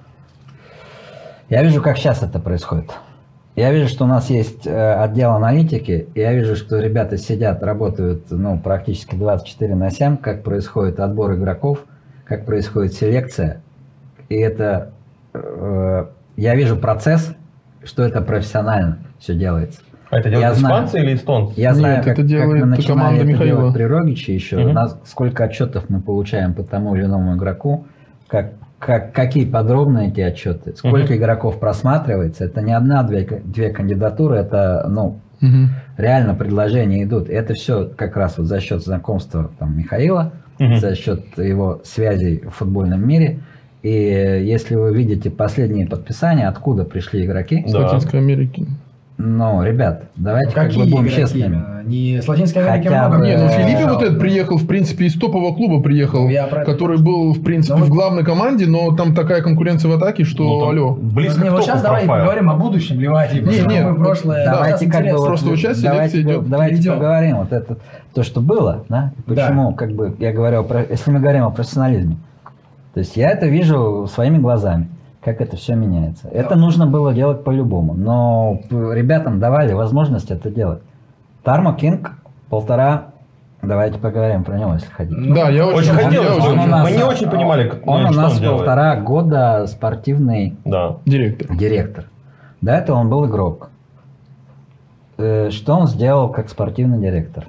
Я вижу, как сейчас это происходит. Я вижу, что у нас есть отдел аналитики, и я вижу, что ребята сидят, работают ну, практически двадцать четыре на семь, как происходит отбор игроков, как происходит селекция. И это, э, я вижу процесс, что это профессионально все делается. А это делают я испанцы знаю, или эстонцы? Я Нет, знаю, это как, как делает мы начинали это Михаила. делать при Рогиче еще, Угу. нас, сколько отчетов мы получаем по тому или иному игроку, как Как, какие подробные эти отчеты, сколько uh-huh. игроков просматривается, это не одна-две две кандидатуры, это ну, uh-huh. реально предложения идут. И это все как раз вот за счет знакомства там, Михаила, uh-huh. за счет его связей в футбольном мире. И если вы видите последние подписания, откуда пришли игроки? С Латинской Америки. Ну, ребят, давайте ну, как бы будем честными. Не с Латинской Америки Хотя много. бы... Не, ну Филиппе вот этот приехал, в принципе, из топового клуба приехал, ну, который был, в принципе, ну, в главной команде, но там такая конкуренция в атаке, что ну, алло. Близко не, вот сейчас давай поговорим о будущем, Ливате. Не, не, мы прошлое. Давайте как бы просто вот, сейчас давайте, идет. давайте поговорим вот это то, что было, да? Почему, да. как бы я говорю, если мы говорим о профессионализме, то есть я это вижу своими глазами. Как это все меняется. Да. Это нужно было делать по-любому. Но ребятам давали возможность это делать. Тармо Кинг полтора... Давайте поговорим про него, если хотите. Да, я очень хотел. Мы не очень понимали, он у нас он полтора года спортивный да. директор. директор. До этого он был игрок. Что он сделал как спортивный директор?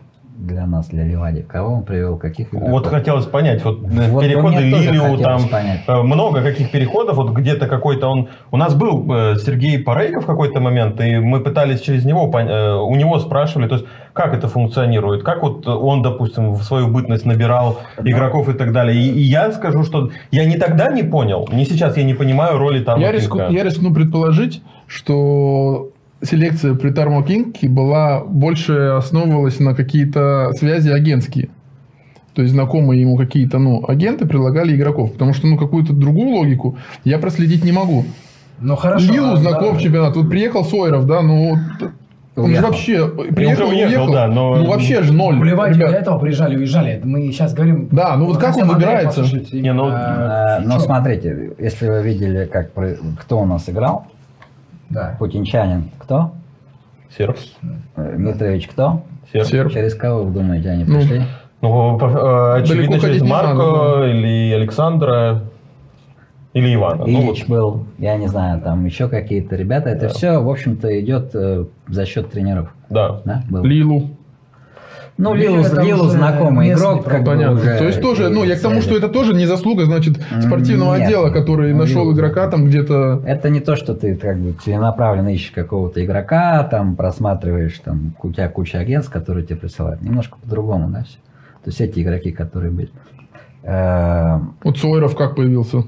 для нас, для Ливади? Кого он привел, каких игроков? Вот хотелось понять, вот, Вот переходы Лилию, там понять. много каких переходов, вот где-то какой-то он... У нас был Сергей Парейко в какой-то момент, и мы пытались через него, у него спрашивали, то есть как это функционирует, как вот он, допустим, в свою бытность набирал игроков и так далее. И, и я скажу, что я ни тогда не понял, ни сейчас я не понимаю роли Тармо Я, риску, я рискну предположить, что селекция при Тармо Кинге была больше основывалась на какие-то связи агентские. То есть знакомые ему какие-то ну, агенты предлагали игроков. Потому что ну, какую-то другую логику я проследить не могу. Ну хорошо. Лилу знаком да. в чемпионат. Вот приехал Сойеров, да, ну... Он Уехал. же вообще приехал, уехал, уехал, да, но... ну вообще же ноль. В Ливаде ребят. до этого приезжали, уезжали. Мы сейчас говорим... Да, ну вот как он выбирается? Не, ну, А, ну, смотрите, если вы видели, как, про- кто у нас играл, Да. путинчанин кто? Серб. Э, Митрович кто? Серб. Серб. Через кого, вы думаете, они Ну, пришли? Ну, по- э, очевидно, Далеко через ходить не Марко надо, да. или Александра, или Ивана. Ну, Ильич был, я не знаю, там еще какие-то ребята. Это Да. все, в общем-то, идет э, за счет тренеров. да. Да, был. Лилу. Ну, Лилу Лилу, это Лилу уже знакомый местный игрок, как бы Понятно. уже То есть тоже, ну, я к тому, связи. что это тоже не заслуга, значит, спортивного Нет. отдела, который Ну, нашел Лилу. игрока там где-то. Это не то, что ты как бы целенаправленно ищешь какого-то игрока, там просматриваешь, там у тебя куча агентств, которые тебе присылают. Немножко по-другому, да, все. То есть эти игроки, которые были. Э, Вот Сойеров как появился?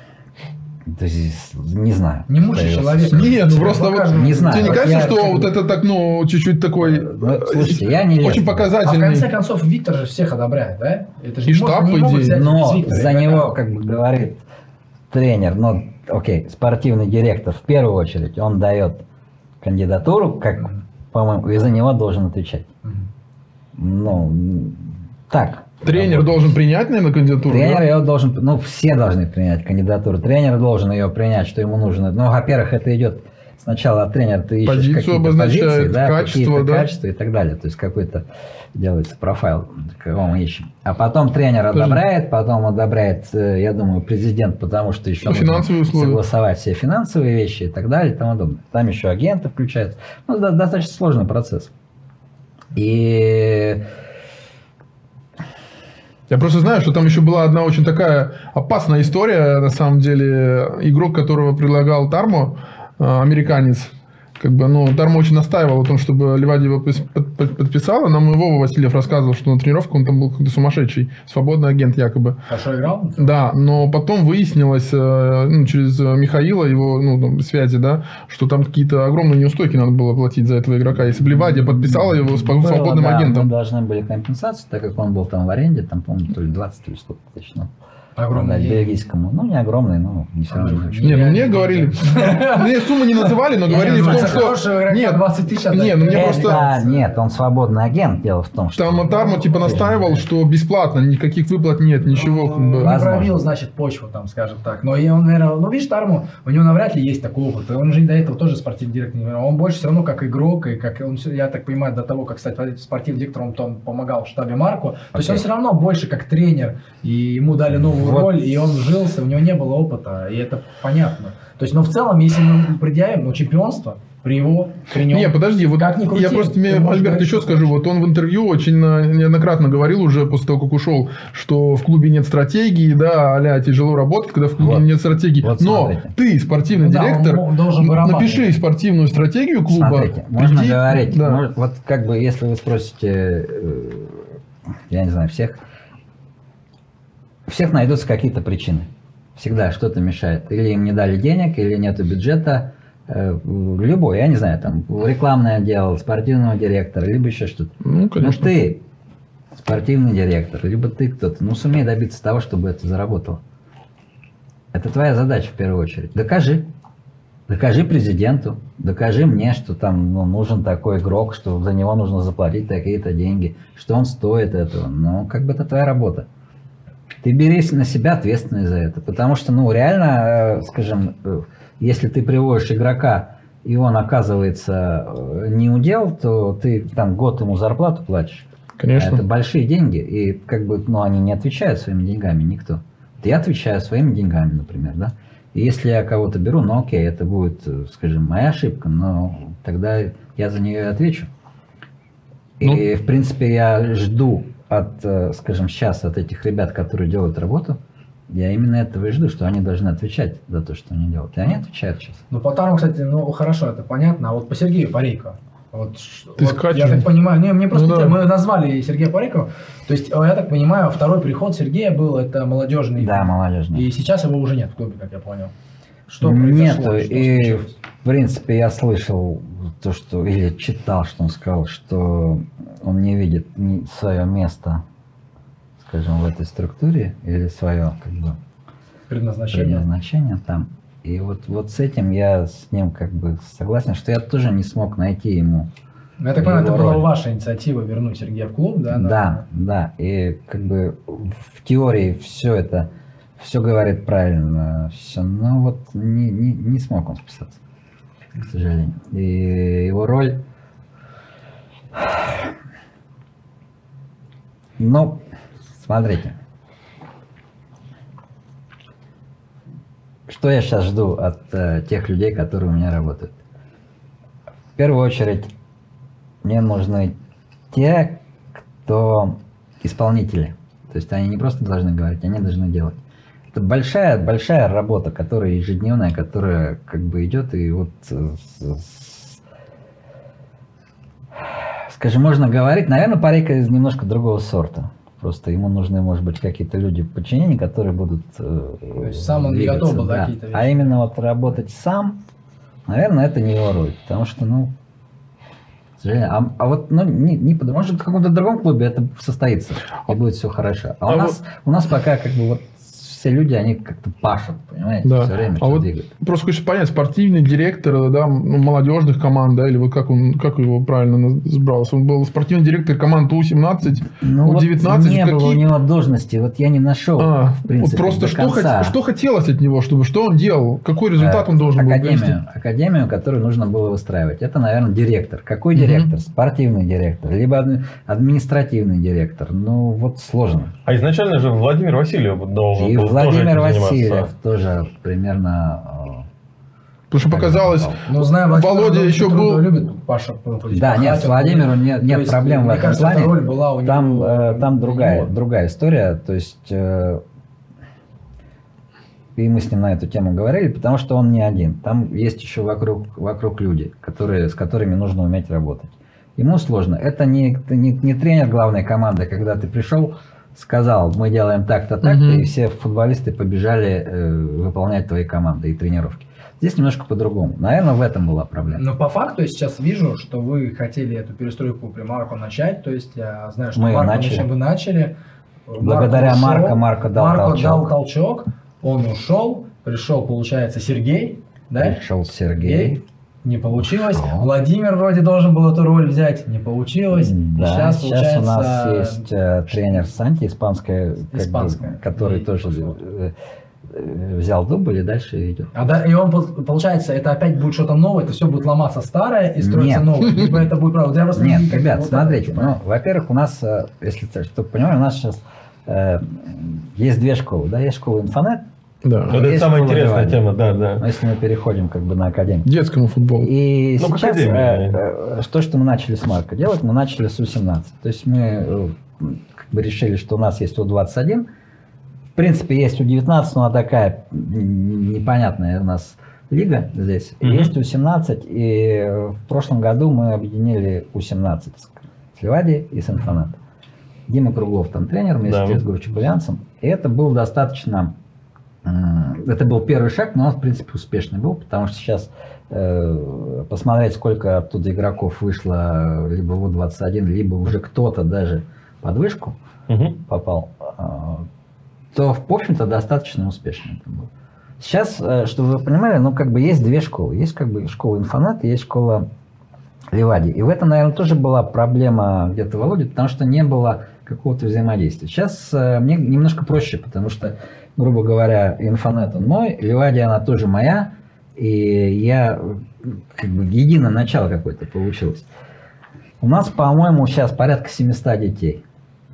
то есть, не знаю. Не мучай появился. человека. Нет, ну Тебе просто вот, покажут. Не знаю. тебе не вот кажется, я что как бы- вот это так, ну, чуть-чуть такой Ну, слушайте, я не лез очень туда. А в показательный. конце концов, Виктор же всех одобряет, да? Это же И не штаб, может- не по могут идее. взять Но без Виктора за игрока. него, как бы говорит тренер, ну, окей, спортивный директор, в первую очередь, он дает кандидатуру, как, по-моему, и за него должен отвечать. Мгм. Ну, так. Тренер должен принять, наверное, кандидатуру. Тренер да? ее должен, ну, все должны принять кандидатуру. Тренер должен ее принять, что ему нужно. Ну, во-первых, это идет сначала от тренера, ты ищешь Позицию какие-то обозначает, позиции, да, качество, какие-то да. качества и так далее. То есть какой-то делается профайл, кого мы ищем. А потом тренер Тоже. одобряет, потом одобряет, э, я думаю, президент, потому что еще Ну, нужно финансовые условия. согласовать все финансовые вещи и так далее и тому подобное. Там еще агенты включаются. Ну, да- достаточно сложный процесс. И Я просто знаю, что там еще была одна очень такая опасная история, на самом деле. Игрок, которого предлагал Тармо, э, американец, как бы, ну, Тармо очень настаивал о том, чтобы Ливади его пис- под- под- подписала. Нам и Вова Васильев рассказывал, что на тренировку он там был какой-то сумасшедший, свободный агент якобы. Хорошо играл? Да, но потом выяснилось э, ну, через Михаила, его ну, там, связи, да, что там какие-то огромные неустойки надо было платить за этого игрока. Если бы Ливадия подписала его с было, свободным да, агентом. мы должны были компенсацию, так как он был там в аренде, там, по-моему, то ли двадцать, то ли сколько точно. Огромный Дать деньги. бельгийскому. Ну, не огромный, но не все равно не очень. Не, ну мне говорили, мне суммы не называли, но говорили в том, За что... хорошего игрока Нет, двадцать тысяч отдать. не, ну мне Это- просто... Нет, он свободный агент, дело в том, что... Там Тармо типа настаивал, что бесплатно, никаких выплат нет, ничего. как бы. Не Возможно. пробил, значит, почву, там, скажем так. Но и он, наверное, ну, видишь, Тарму, у него навряд ли есть такой опыт. Он же до этого тоже спортивный директор. не играл. Он больше все равно как игрок, и как он, всё- я так понимаю, до того, как стать спортивным директором, то он помогал в штабе Марку. То есть он Окей. все равно больше как тренер, и ему дали новую Вот. роль, и он вжился, у него не было опыта, и это понятно. То есть, но в целом, если мы предъявим, ну, чемпионство при его, при нем... Не, подожди, вот Как ни крути, я просто ты тебе, можешь Альберт, говорить, еще что скажу, хочешь. вот он в интервью очень э, неоднократно говорил уже после того, как ушел, что в клубе нет стратегии, да, а-ля тяжело работать, когда в клубе Вот. нет стратегии. Вот Но смотрите. ты, спортивный Ну да, он директор, мо- должен вырабатывать. напиши спортивную стратегию клуба. Смотрите, можно приди- говорить, да. может, вот как бы, если вы спросите, э, я не знаю, всех, у всех найдутся какие-то причины. Всегда что-то мешает. Или им не дали денег, или нету бюджета. э, Любой, я не знаю, там, рекламный отдел, спортивного директора, либо еще что-то. Ну, Но конечно. ты спортивный директор, либо ты кто-то, ну, сумей добиться того, чтобы это заработало. Это твоя задача в первую очередь. Докажи. Докажи президенту, докажи мне, что там ну, нужен такой игрок, что за него нужно заплатить такие-то деньги, что он стоит этого. Ну, как бы это твоя работа. Ты бери на себя ответственность за это. Потому что, ну, реально, э, скажем, э, если ты приводишь игрока, и он оказывается э, не удел, то ты там год ему зарплату платишь. Конечно. А это большие деньги, и как бы, ну, они не отвечают своими деньгами, никто. Вот я отвечаю своими деньгами, например, да. И если я кого-то беру, ну окей, это будет, скажем, моя ошибка, но тогда я за нее и отвечу. Ну, и, в принципе, я жду от, скажем, сейчас от этих ребят, которые делают работу, я именно этого и жду, что они должны отвечать за то, что они делают. И они отвечают сейчас. Ну, по Тару, кстати, ну, хорошо, это понятно. А вот по Сергею Парейко. Вот, Ты вот, скачешь. я так понимаю, не, мне просто Ну, да. мы назвали Сергея Парейко. То есть, я так понимаю, второй приход Сергея был, это молодежный. Да, молодежный. И сейчас его уже нет в клубе, как я понял. Что Нету, произошло? Что и случилось? в принципе я слышал то, что, или читал, что он сказал, что он не видит ни свое место, скажем, в этой структуре, или свое, как бы, Предназначение. предназначение там. И вот, вот с этим я с ним как бы согласен, что я тоже не смог найти ему. Ну, я так понимаю, это его была роль. ваша инициатива вернуть Сергея в клуб, да? Да, да, и как бы в теории все это, все говорит правильно, все, но вот не, не, не смог он списаться, к сожалению. И его роль, ну, смотрите, что я сейчас жду от э, тех людей, которые у меня работают. В первую очередь, мне нужны те, кто исполнители. То есть они не просто должны говорить, они должны делать. Это большая, большая работа, которая ежедневная, которая как бы идет, и вот, с- с- скажем, можно говорить, наверное, Парейко из немножко другого сорта. Просто ему нужны, может быть, какие-то люди в подчинении, которые будут э, То есть сам он не двигаться, готов был, да, да. какие-то вещи? А именно вот работать сам, наверное, это не его роль, потому что, ну, к сожалению, а, а вот, ну, не, не потому, может, в каком-то другом клубе это состоится, и будет все хорошо. А, А у, нас, у нас пока как бы вот все люди, они как-то пашут, понимаете, Да. все время А что вот двигают. просто хочется понять, спортивный директор, да, ну, молодежных команд, да, или вот как он, как его правильно избрался? Он был спортивный директор команд У семнадцать, Ну, У вот девятнадцать. не было у какие- него должности, вот я не нашел, А, в принципе, вот просто до что, конца. хот- что хотелось от него, чтобы что он делал, какой результат он должен был привести? академию, академию, которую нужно было выстраивать. Это, наверное, директор. Какой Мгм. директор? Спортивный директор, либо адми- административный директор. Ну, вот сложно. А изначально же Владимир Васильев должен И был тоже Владимир этим Васильев заниматься. тоже примерно... Потому что показалось, Ну, знаю, Владимир Володя очень еще трудно был- любит Паша. ну, то э, есть Да, нет, пахать с он Владимиром любит. нет, То нет есть, проблем в мне этом кажется, эта плане. роль была у Там, него, э, там у другая, него. другая история. То есть... э, И мы с ним на эту тему говорили, потому что он не один. Там есть еще вокруг, вокруг люди, которые, с которыми нужно уметь работать. Ему сложно. Это не, не, не тренер главной команды, когда ты пришел, сказал, мы делаем так-то, так-то, Мгм. и все футболисты побежали э, выполнять твои команды и тренировки. Здесь немножко по-другому. Наверное, в этом была проблема. Но по факту я сейчас вижу, что вы хотели эту перестройку при Марко начать. То есть я знаю, что Мы её Марко начали. начали. Вы начали. Благодаря Марко Марко ушел, Марко дал Марко толчок. дал толчок, он ушел, пришел, получается, Сергей, да? Пришел Сергей. Не получилось. Ушел. Владимир вроде должен был эту роль взять, не получилось. И Да, сейчас, сейчас получается, у нас есть э, тренер Санти, испанская, как бы, Испанская. который И тоже пошел. э, э, взял дубль и дальше идет. А да, и он, пол- получается, это опять будет что-то новое, это все будет ломаться старое и строиться Нет. новое. Либо это будет правда. Я просто Нет, не- как- ребят, вот это смотрите, хочу ну, понять. во-первых, у нас, э, если ты- чтобы понимали, у нас сейчас э, есть две школы, да, есть школа Инфонет, да, Вот это Есть самая школа интересная Ливадия. тема, да, да. но если мы переходим как бы на академию. детскому футболу. И Ну, к сейчас академии. э, э, то, что мы начали с Марко делать, мы начали с У семнадцать. То есть мы э, как бы решили, что у нас есть У двадцать один. В принципе, есть У девятнадцать, но она такая м, непонятная у нас лига здесь. Мгм. Есть У семнадцать, и в прошлом году мы объединили У семнадцать с с Ливадией и с Инфонет. Дима Круглов там тренер вместе Да. с Гурчебулянцем. И это был достаточно... м, Это был первый шаг, но он, в принципе, успешный был, потому что сейчас э, посмотреть, сколько оттуда игроков вышло либо в У двадцать один, либо уже кто-то даже под вышку Мгм. попал, э, то, в общем-то, достаточно успешно это было. Сейчас, э, чтобы вы понимали, ну, как бы есть две школы. Есть как бы школа Инфонет, и есть школа Ливадии. И в этом, наверное, тоже была проблема где-то Володи, потому что не было какого-то взаимодействия. Сейчас э, мне немножко проще, потому что, грубо говоря, Инфонет он мой, Ливадия она тоже моя, и я э, как бы единое начало какое-то получилось. У нас, по-моему, сейчас порядка семьсот детей.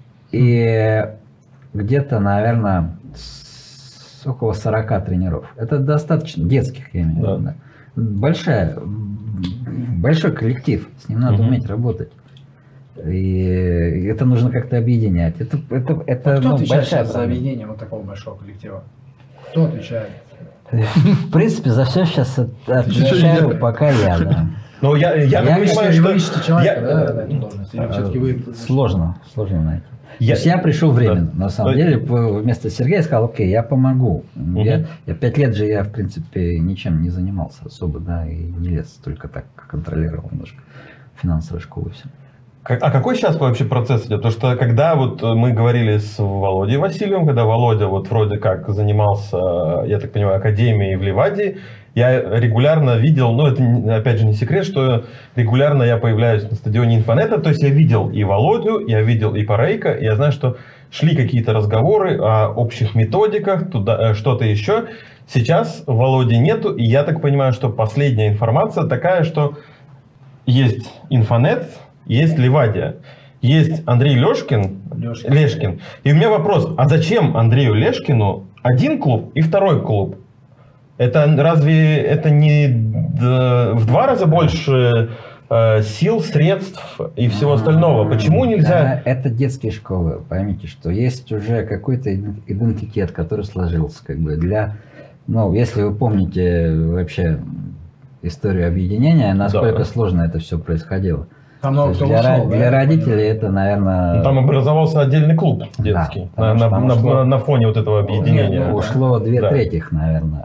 И где-то, наверное, с- около сорок тренеров. Это достаточно детских, я имею в виду. Да. Да. Большая, большой коллектив, с ним надо Мгм. уметь работать. И это нужно как-то объединять. Это, это, это А кто ну, отвечает большая сейчас за проблема. объединение вот такого большого коллектива? Кто отвечает? В принципе, за все сейчас отвечаю пока я, да. Но я, я, Я так вижу, понимаю, Вы что... ищете человека, я- да, на эту должность? Или все-таки вы... Сложно, сложно найти. Я- То есть я пришел временно, Да. на самом Но- деле, п- вместо Сергея сказал, окей, я помогу. Мгм. Я, я пять лет же я, в принципе, ничем не занимался особо, да, и не лез, только так контролировал немножко финансовую школу и все. Как- А какой сейчас вообще процесс идет? Потому что когда вот мы говорили с Володей Васильевым, когда Володя вот вроде как занимался, я так понимаю, академией в Ливадии, я регулярно видел, ну это не- опять же не секрет, что регулярно я появляюсь на стадионе Инфонета, то есть я видел и Володю, я видел и Парейка, и я знаю, что шли какие-то разговоры о общих методиках, туда, э, что-то еще. Сейчас Володи нету, и я так понимаю, что последняя информация такая, что есть Инфонет, есть Ливадия, есть Андрей Лешкин, Лешкин. Лешкин. И у меня вопрос, а зачем Андрею Лешкину один клуб и второй клуб? Это разве это не д- в два раза больше э, сил, средств и всего остального? Почему нельзя? Да, это детские школы. Поймите, что есть уже какой-то иден- идентитет, который сложился, как бы для, ну, если вы помните вообще историю объединения, насколько Да. сложно это все происходило. Там То много есть кто для, ушел, ро- да, для я родителей это, наверное, Ну, там образовался отдельный клуб детский Да, на, потому на- что там на- ушло- на фоне вот этого объединения. Нет, ну, ушло две Да. трети, наверное.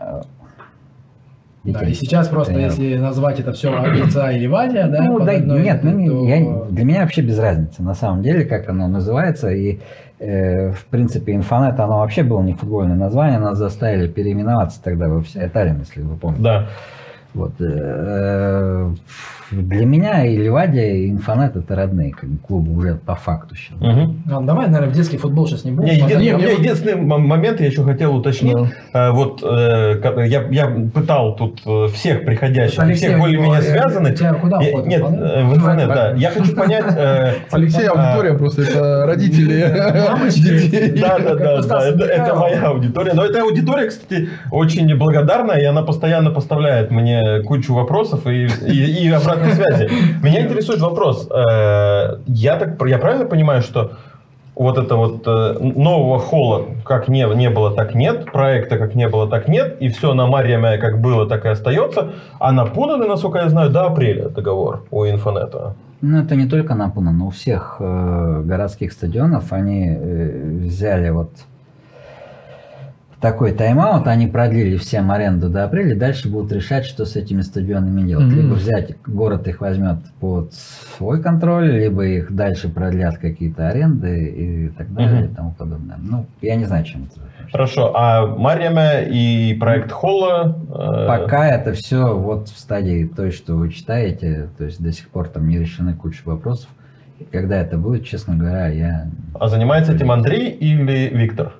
Да, детей. и сейчас просто, Тренеров. если назвать это все Агрица и Ливадия, да, Ну, под да, одной, нет, ну, то- я- для меня вообще без разницы, на самом деле, как оно называется. И, э, в принципе, Инфонет, оно вообще было не футбольное название, нас заставили переименоваться тогда во все Эталин, если вы помните. Да. Вот, э, для меня и Ливадия, и Инфонет это родные как бы, клубы уже по факту сейчас. Мгм. Ладно, давай, наверное, в детский футбол сейчас не будем. Не, еди- Пока- не, у меня мне- единственный м- момент, я еще хотел уточнить. Э, Вот э, как- я, я пытал тут э, всех приходящих, Алексей, всех более-менее э, связанных. у тебя куда Я- вход? Нет, Инфонет? э, в Инфонет, Ну, да. это- Я хочу понять... э, Алексей, а, аудитория просто, это родители Мамочки. детей. Да, да, да, Как да, у это, Стаса это Михайлова. моя аудитория. Но эта аудитория, кстати, очень благодарна, и она постоянно поставляет мне кучу вопросов и, и, и обратной связи. Меня интересует вопрос. Э, Я, так, я правильно понимаю, что вот это вот э, нового холла как не, не было, так нет, проекта как не было, так нет, и все на Марьяме как было, так и остается, а на Пунаны, насколько я знаю, до апреля договор у Инфонета. Ну, это не только на Пуна, но у всех э, городских стадионов они э, взяли вот такой тайм-аут, они продлили всем аренду до апреля, дальше будут решать, что с этими стадионами делать. Мгм. Либо взять, город их возьмет под свой контроль, либо их дальше продлят какие-то аренды и так далее Мгм. и тому подобное. Ну, я не знаю, чем это закончится. Хорошо, а Марьяме и проект холла... э, Пока это все вот в стадии той, что вы читаете, то есть до сих пор там не решены куча вопросов. И когда это будет, честно говоря, я... А занимается этим Андрей или Виктор?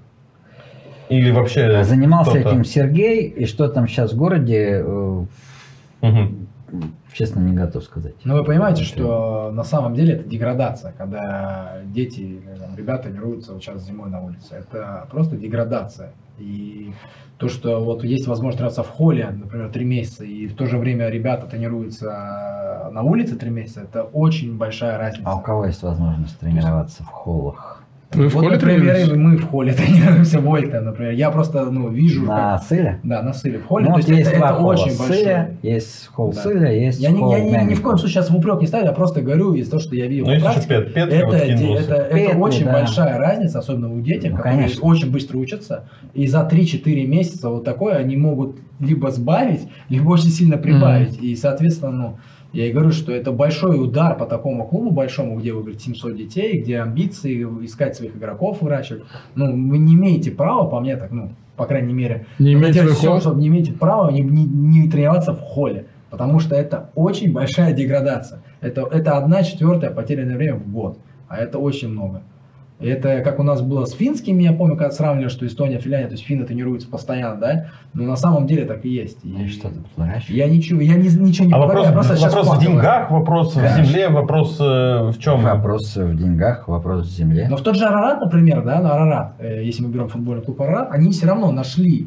Или вообще Занимался кто-то? этим Сергей, и что там сейчас в городе, э, Мгм. честно, не готов сказать. Но вы понимаете, что на самом деле это деградация, когда дети или там, ребята тренируются вот сейчас зимой на улице. Это просто деградация. И то, что вот есть возможность тренироваться в холле, например, три месяца, и в то же время ребята тренируются на улице три месяца, это очень большая разница. А у кого есть возможность тренироваться в холлах? Вы в Вот, холле например, тренируетесь? мы в холле тренируемся, Вольта, например. Я просто ну, вижу, На как- Сыле? да, на Сыле в холле. Ну, то вот есть есть это, два это холла. очень большой. Сыля, есть холл Да. Сыля, есть Я, не, холл я не- ни в Мэннинга. коем случае сейчас в упрек не ставлю, я просто говорю из того, что я видел. Ну, на если практике. еще пет- петли это, вот де- кинулся. это, это Петли, очень да. большая разница, особенно у детей, Ну, которые конечно. очень быстро учатся. И за три-четыре месяца вот такое они могут либо сбавить, либо очень сильно прибавить. И, соответственно, ну, я и говорю, что это большой удар по такому клубу большому, где, вы говорите, семьсот детей, где амбиции искать своих игроков, выращивать. Ну, вы не имеете права, по мне так, ну, по крайней мере, Не надо иметь делать свой все, холл? чтобы не иметь права не, не- не тренироваться в холле. Потому что это очень большая деградация. Это, это одна четвертая потерянное время в год. А это очень много. И это как у нас было с финскими, я помню, когда сравнивали, что Эстония, Финляндия, то есть финны тренируются постоянно, да? Но на самом деле так и есть. И И что ты предлагаешь? я ничего, я не, ничего не А говорю, вопрос, я просто сейчас вопрос в факты говорю. деньгах, вопрос в Конечно. земле, вопрос э, в чем? Вопрос в деньгах, вопрос в земле. Но в тот же Арарат, например, да, на Арарат, э, если мы берем футбольный клуб Арарат, они все равно нашли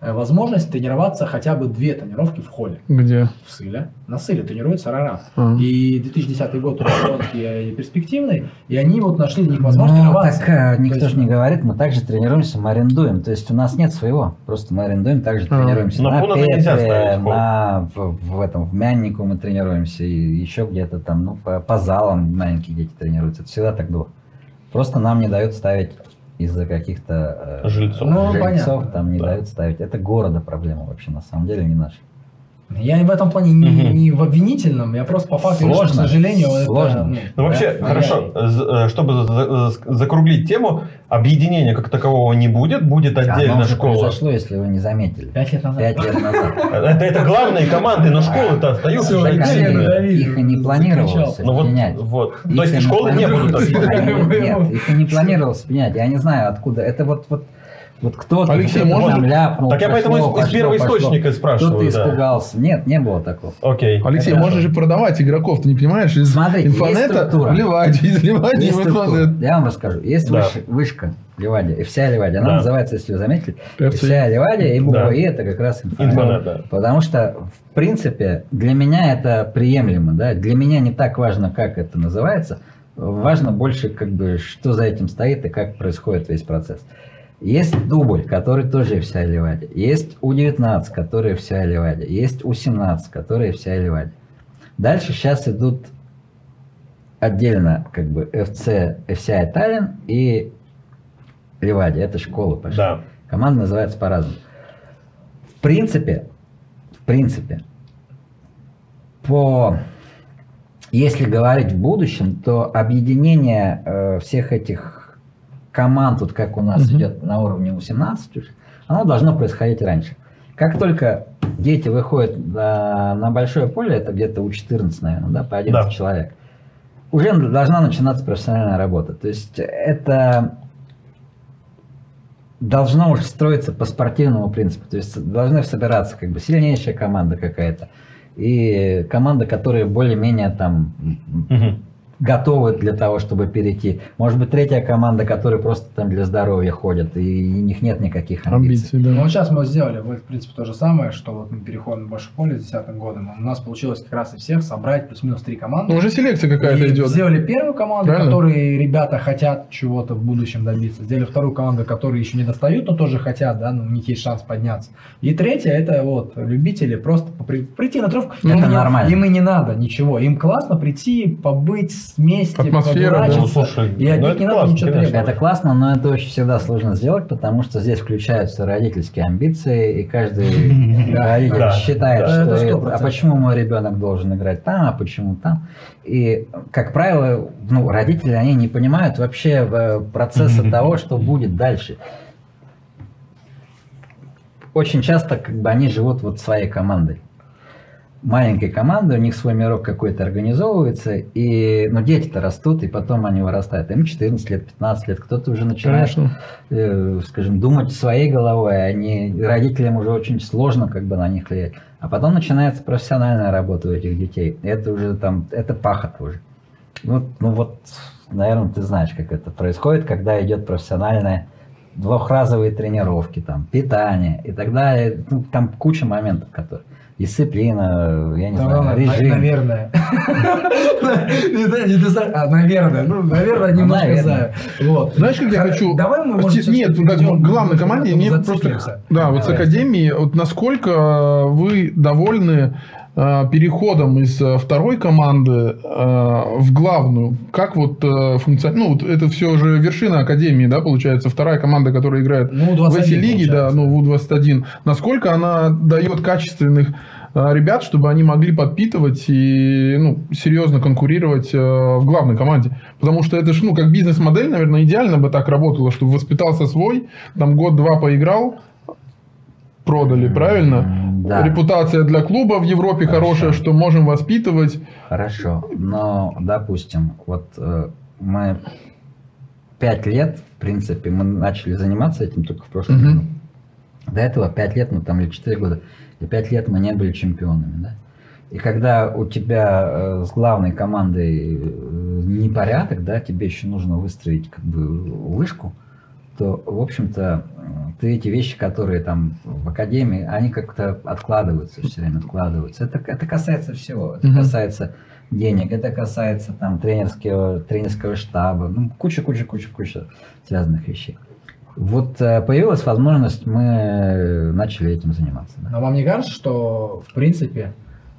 возможность тренироваться хотя бы две тренировки в холле. Где? В Сыле. На Сыле тренируется Арарат. А. И две тысячи десятый год очень перспективный, и они вот нашли для них Ну, возможность тренироваться. так а, никто То есть, же не говорит, мы также тренируемся, мы арендуем. То есть у нас нет своего, просто мы арендуем, также А. тренируемся. На На Пуна нельзя Петре, ставить холл. на, в, в этом, в Мяннику мы тренируемся, и еще где-то там, ну, по, по залам маленькие дети тренируются. Это всегда так было. Просто нам не дают ставить из-за каких-то э, Жильцов. Ну, жильцов, понятно. там не Да. дают ставить. Это города проблема вообще, на самом деле, не наша. Я в этом плане не, Мгм. не в обвинительном, я просто по факту вижу, что, к Сложно. сожалению, это, Сложно. ну, Ну, вообще, да, хорошо, з- э, чтобы за- за- закруглить тему, объединения как такового не будет, будет Оно отдельно уже школа. произошло, если вы не заметили. Пять лет назад. Пять лет назад. Это, это главные команды, но школы-то остаются Всё, же Алексей, отдельными. надавил. Их и не планировалось Закричал. Ну вот, объединять. вот. Их То есть и и не школы не будут планировалось- отдельными. Они- Нет, их и не планировалось объединять. Я не знаю, откуда. Это вот, вот, вот кто-то Алексей, кто-то может- там ляпнул. Так я поэтому пошло, из- из пошло, первоисточника пошло. спрашиваю, Кто-то да. испугался. Нет, не было такого. Окей. Алексей, Это можно же продавать игроков, ты не понимаешь? Из Смотрите, есть инфонета структура. вливать, из Ливадии Есть в структура. инфонет. Я вам расскажу. Есть Да. выш- вышка Ливадия, и вся Ливадия. Она Да. называется, если вы заметили, эф си. вся Ливадия, и буква Да. И это как раз инфонет. Инфонет, да. Потому что, в принципе, для меня это приемлемо. Да? Для меня не так важно, как это называется. Важно больше, как бы, что за этим стоит и как происходит весь процесс. Есть дубль, который тоже вся Ливадия. Есть У девятнадцать, который вся Ливадия. Есть У семнадцать, который вся Ливадия. Дальше сейчас идут отдельно как бы эф си, эф си ай Таллин и Ливадия. Это школы пошли. Да. Команда называется по-разному. В принципе, в принципе, по, если говорить в будущем, то объединение э, всех этих команд, вот как у нас Мгм. идет на уровне У семнадцать, уже, оно должно происходить раньше. Как только дети выходят на, на большое поле, это где-то У четырнадцать, наверное, да, по одиннадцать Да. человек, уже должна начинаться профессиональная работа. То есть это должно уже строиться по спортивному принципу. То есть должны собираться как бы сильнейшая команда какая-то и команда, которая более-менее там Мгм. готовы для того, чтобы перейти. Может быть, третья команда, которая просто там для здоровья ходит, и у них нет никаких амбиций. Амбиции, Ну, да. вот сейчас мы сделали, вот, в принципе, то же самое, что вот мы переходим в большое поле с две тысячи десятым годом. У нас получилось как раз и всех собрать плюс-минус три команды. Ну, уже селекция какая-то И идет. Сделали первую команду, Правильно? которые ребята хотят чего-то в будущем добиться. Сделали вторую команду, которые еще не достают, но тоже хотят, да, ну, у них есть шанс подняться. И третья, это вот любители просто попри- прийти на тренировку. Это Им не- нормально. Им и не надо ничего. Им классно прийти, побыть вместе, Атмосфера, да. подурачиться. Ну, слушай, и ну, от них это не надо классно, ничего конечно. требовать. Это классно, но это очень всегда сложно сделать, потому что здесь включаются родительские амбиции, и каждый родитель Да, считает, да. Это что сто а процентов. почему мой ребенок должен играть там, а почему там. И, как правило, ну, родители, они не понимают вообще э, процесса того, что будет дальше. Очень часто как бы они живут вот своей командой. Маленькой командой, у них свой мирок какой-то организовывается, и, ну, дети-то растут, и потом они вырастают. Им четырнадцать лет, пятнадцать лет, кто-то уже начинает, Конечно. э, скажем, думать своей головой, они, родителям уже очень сложно как бы на них влиять. А потом начинается профессиональная работа у этих детей. Это уже там, это пахот уже. Ну, ну вот, наверное, ты знаешь, как это происходит, когда идет профессиональная двухразовые тренировки, там, питание и так далее. Ну, там куча моментов, которые... Дисциплина, я не Да, знаю, ладно, режим. Наверное. Не знаю, не ты сам- а, наверное. Ну, наверное, немножко наверное. знаю. Вот. Знаешь, как я хочу... Давай мы, может, Нет, всё-таки как перейдем в главной к команде, этому, мне зациклимся. просто... Да, вот с Давай. Академией, вот насколько вы довольны э, переходом из э, второй команды э, в главную? Как вот э, функционирует... Ну, вот это все же вершина Академии, да, получается, вторая команда, которая играет Ну, в двадцать один эфи-лиге, да, получается. ну, в У двадцать один. Насколько она дает качественных э, ребят, чтобы они могли подпитывать и, ну, серьезно конкурировать э, в главной команде? Потому что это же, ну, как бизнес-модель, наверное, идеально бы так работало, чтобы воспитался свой, там год-два поиграл, продали, правильно? М, да. Репутация для клуба в Европе Хорошо. хорошая, что можем воспитывать. Хорошо, но, допустим, вот э, мы пять лет, в принципе, мы начали заниматься этим только в прошлом Мгм. году. До этого пять лет, ну там или четыре года, и пять лет мы не были чемпионами, да? И когда у тебя э, с главной командой э, непорядок, да, тебе еще нужно выстроить как бы вышку, то, в общем-то, ты эти вещи, которые там в академии, они как-то откладываются, все время откладываются. Это, это касается всего. Это mm-hmm. касается денег, это касается там тренерского, тренерского штаба, ну, куча-куча-куча-куча связанных вещей. Вот появилась возможность, мы начали этим заниматься. Да. Но вам не кажется, что, в принципе,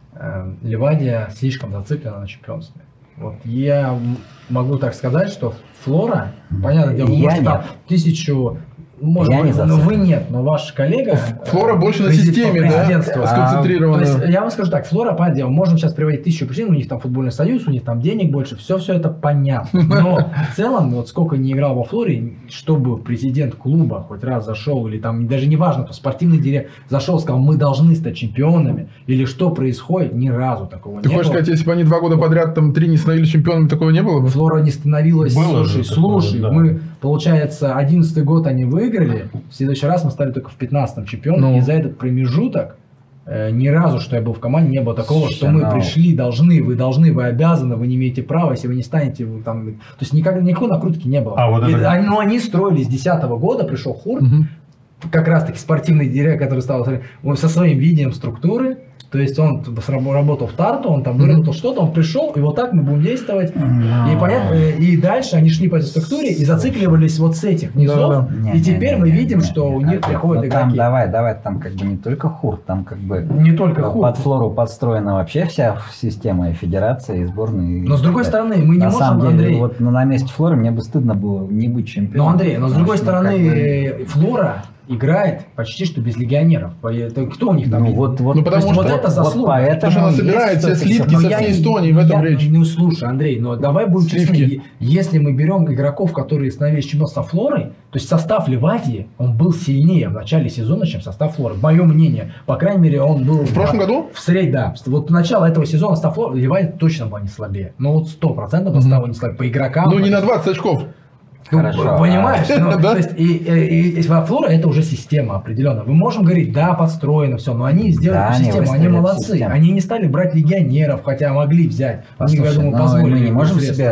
Ливадия слишком зациклена на чемпионстве? Вот я могу так сказать, что Флора, понятно, где вы можете там тысячу, может быть, но вы нет, но ваш коллега... Флора больше на системе, да, сконцентрирована. То есть, я вам скажу так, Флора, понятно, можем сейчас приводить тысячу причин, у них там футбольный союз, у них там денег больше, все-все это понятно. Но в целом, вот сколько не играл во Флоре, чтобы президент клуба хоть раз зашел, или там, даже не важно, то спортивный директор зашел, сказал, мы должны стать чемпионами, или что происходит, ни разу такого Ты не было. Ты хочешь сказать, если бы они два года подряд там три не становились чемпионами, такого не было бы? Флора не становилась, было слушай, же слушай, такое, да. мы, получается, одиннадцатый год они выиграли, в следующий раз мы стали только в пятнадцатом чемпионом, ну. и за этот промежуток э, ни разу, что я был в команде, не было такого, что мы no. пришли, должны, вы должны, вы обязаны, вы не имеете права, если вы не станете, вы там, то есть никак, никакой накрутки не было. А, вот и, это... они, ну, они строили с десятого года, пришел Хурт, угу. как раз таки спортивный директор, который стал он со своим видением структуры. То есть он работал в Тарту, он там выработал mm-hmm. что-то, он пришел, и вот так мы будем действовать. Mm-hmm. И, понятно, и дальше они шли по этой структуре и зацикливались вот с этих низов. Да-да. И теперь мы видим, что у них приходят игроки. Там давай, давай, там как бы не только Хурт, там как бы не только Хурт. Под Флору подстроена вообще вся система и федерации, и сборной. Но с другой стороны, мы не на можем, самом деле, Андрей... вот на месте Флоры мне бы стыдно было не быть чемпионом. Но, Андрей, но с другой стороны, как бы... Флора играет почти что без легионеров. Это кто у них там? Ну, вот, вот, ну потому что вот это заслуга. Вот потому что она собирает все сливки со всей Эстонии, в этом я, речь. Ну слушай, Андрей, но давай будем Сливки. честны. Если мы берем игроков, которые становились чемпионом со Флорой, то есть состав Ливадии, он был сильнее в начале сезона, чем состав Флоры. Мое мнение. По крайней мере, он был... В прошлом году? В средь, да. Вот в начало этого сезона состав Флоры, Ливадия точно была не слабее. Но вот сто процентов состава не слабее. По игрокам... Ну не на двадцать очков. Ну, Хорошо, понимаешь, а... ну, да? то есть и, и, и Флора это уже система определенно. Мы можем говорить, да, подстроено все, но они сделали да, эту систему, они, они молодцы. Систему. Они не стали брать легионеров, хотя могли взять. Послушай, они, я думаю, но позволили. мы не можем средства.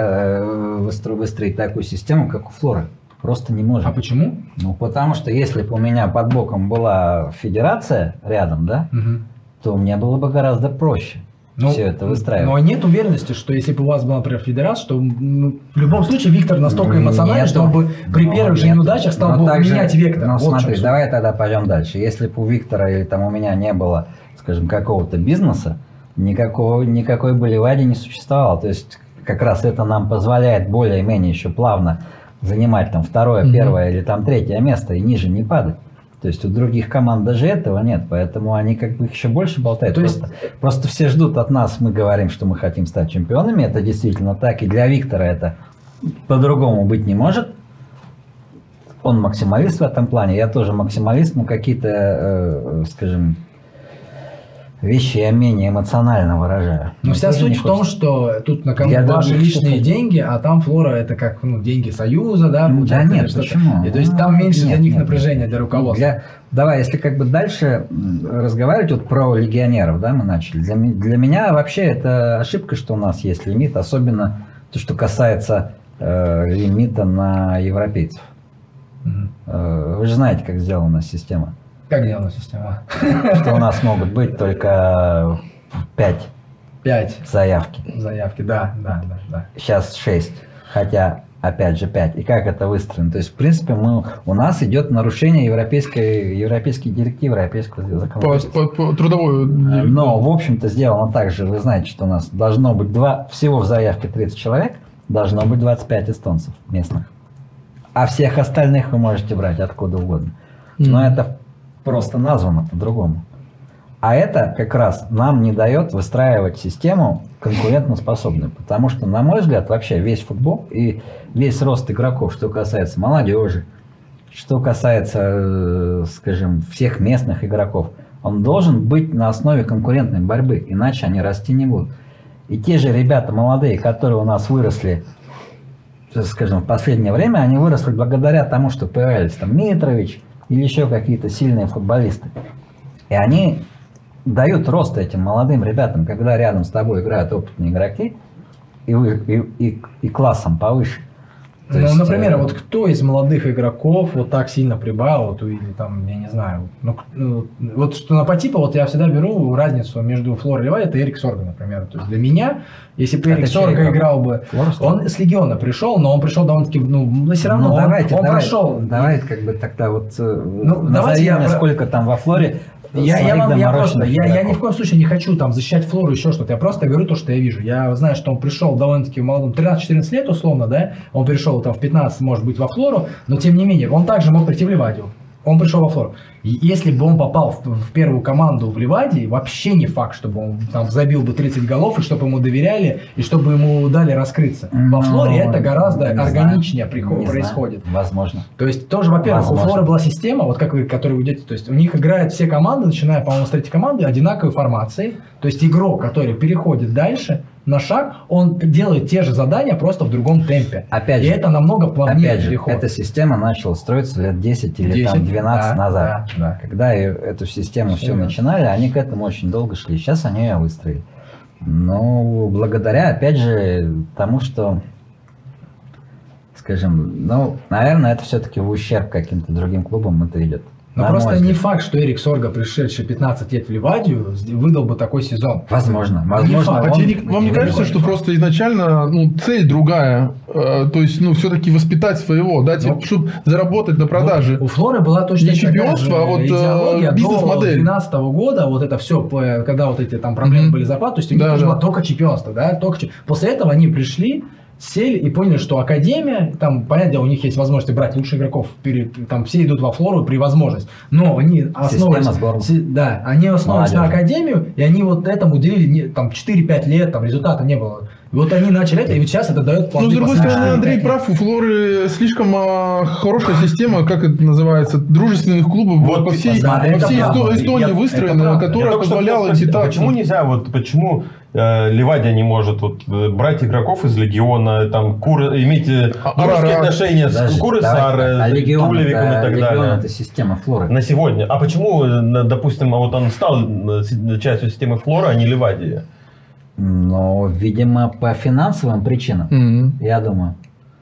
себе выстроить такую систему, как у Флоры. Просто не можем. А почему? Ну, потому что если бы у меня под боком была федерация рядом, да, Угу. то мне было бы гораздо проще. Ну, все это выстраивать. Но нет уверенности, что если бы у вас была, например, федерация, что ну, в любом случае Виктор настолько эмоциональный, что он бы при но первых же нет. неудачах стал но бы также, менять вектор. Ну вот смотри, давай тогда пойдем дальше. Если бы у Виктора или там у меня не было, скажем, какого-то бизнеса, никакого, никакой бы Ливадии не существовало. То есть как раз это нам позволяет более-менее еще плавно занимать там второе, mm-hmm. первое или там третье место и ниже не падать. То есть у других команд даже этого нет, поэтому они как бы еще больше болтают. То есть... просто, просто все ждут от нас, мы говорим, что мы хотим стать чемпионами, это действительно так, и для Виктора это по-другому быть не может. Он максималист в этом плане, я тоже максималист, но какие-то, э, скажем, вещи я менее эмоционально выражаю. Но вся суть в том, что тут на кону ваши личные деньги, а там Флора это как ну, деньги Союза, да? Да нет, почему? И, то есть там меньше нет, для них нет, напряжения, нет. для руководства. Для, давай, если как бы дальше разговаривать вот про легионеров, да, мы начали. Для, для меня вообще это ошибка, что у нас есть лимит, особенно то, что касается э, лимита на европейцев. Угу. Э, вы же знаете, как сделана система. Как сделана система? Что у нас могут быть только пять Пять заявки. Заявки, да, да, да, да. Сейчас шесть, хотя опять же пять. И как это выстроено? То есть, в принципе, мы, у нас идет нарушение европейской, европейских директив, европейского законодательства. По, по, по трудовой... Но, в общем-то, сделано так же. Вы знаете, что у нас должно быть два, всего в заявке тридцать человек, должно быть двадцать пять эстонцев местных. А всех остальных вы можете брать откуда угодно. Но mm. это просто названо по-другому. А это как раз нам не дает выстраивать систему конкурентоспособную. Потому что, на мой взгляд, вообще весь футбол и весь рост игроков, что касается молодежи, что касается, скажем, всех местных игроков, он должен быть на основе конкурентной борьбы, иначе они расти не будут. И те же ребята молодые, которые у нас выросли, скажем, в последнее время, они выросли благодаря тому, что появились там Митрович или еще какие-то сильные футболисты. И они дают рост этим молодым ребятам, когда рядом с тобой играют опытные игроки и, вы, и, и, и классом повыше. То ну, есть, например, э, вот кто из молодых игроков вот так сильно прибавил, вот, или там, я не знаю, ну, ну, вот что на по типу, вот я всегда беру разницу между Флорой и Ливадией, это Эрик Сорга, например. То есть для меня, если бы Эрик Сорга играл бы, Флора, он с Легиона пришел, но он пришел довольно-таки, ну, но все равно ну, он, давайте, он давай, прошел. Давайте как бы тогда вот Ну, давайте назови я мне, про- сколько там во Флоре. Я, я, своих вам, я, просто, доморощенных я, я ни игроков. в коем случае не хочу там защищать Флору, еще что-то. Я просто говорю то, что я вижу. Я знаю, что он пришел довольно-таки молодым, тринадцать-четырнадцать лет условно, да, он пришел там в пятнадцать, может быть, во Флору, но тем не менее, он также мог прийти в Ливадию. Он пришел во Флору. И если бы он попал в, в первую команду в Ливадии, вообще не факт, чтобы он там забил бы тридцать голов, и чтобы ему доверяли, и чтобы ему дали раскрыться. Ну, Во Флоре это гораздо не органичнее знаю, приход- не знаю. происходит. Возможно. То есть тоже, во-первых, Возможно. у Флоры была система, вот как вы, которой вы идете, то есть у них играют все команды, начиная, по-моему, с третьей команды, одинаковой формации. То есть игрок, который переходит дальше на шаг, он делает те же задания, просто в другом темпе. Опять И же, это намного плавнее Опять же, переход. эта система начала строиться лет десять или там десять, двенадцать да, назад. да, да. Когда и эту систему все Именно. начинали, они к этому очень долго шли. Сейчас они ее выстроили. Но благодаря, опять же, тому, что, скажем, ну, наверное, это все-таки в ущерб каким-то другим клубам это идет. Но На просто мой не взгляд. факт, что Эрик Сорга, пришедший пятнадцать лет в Ливадию, выдал бы такой сезон. Возможно, Не возможно. факт. А он- тебе не- вам не кажется, что просто изначально ну, цель другая? Э, то есть, ну, все-таки воспитать своего, дать, Ну, чтобы заработать на продаже. У Флоры была точно Не такая чемпионство, же а вот, э, идеология бизнес-модель. до две тысячи двенадцатого года, вот это все, когда вот эти там проблемы Мгм. были зарплаты, то есть у них Да, тоже да. было только чемпионство, да, только чем- После этого они пришли, сели и поняли, что академия, там, понятное дело, у них есть возможность брать лучших игроков, перед, там все идут во Флору при возможности, но они основывались, сборной. си- да, они основывались на Молодежи. академию, и они вот этому уделили не- там четыре-пять лет, там результата не было. И вот они начали это, и вот сейчас это дает Ну, плоды с другой последние стороны, Андрей четыре-пять лет. прав, у Флоры слишком а, хорошая система, как это называется, дружественных клубов Вот по всей, посмотри, по всей это Эсто- правда. Эстонии Я- выстроена, это правда. Я которая только что позволяла хотел идти спросить, так. почему нельзя, вот почему э, Ливадия не может вот, э, брать игроков из Легиона, там, куры, иметь э, А- дружеские Арарат. отношения с Подождите, Куры давайте так. Сары, А Легион, Тулевиком и это, так Легион далее. это система Флоры. На сегодня. А почему, э, допустим, вот он стал э, с- частью системы Флоры, а не Ливадии? Но, видимо, по финансовым причинам, Мгм. я думаю.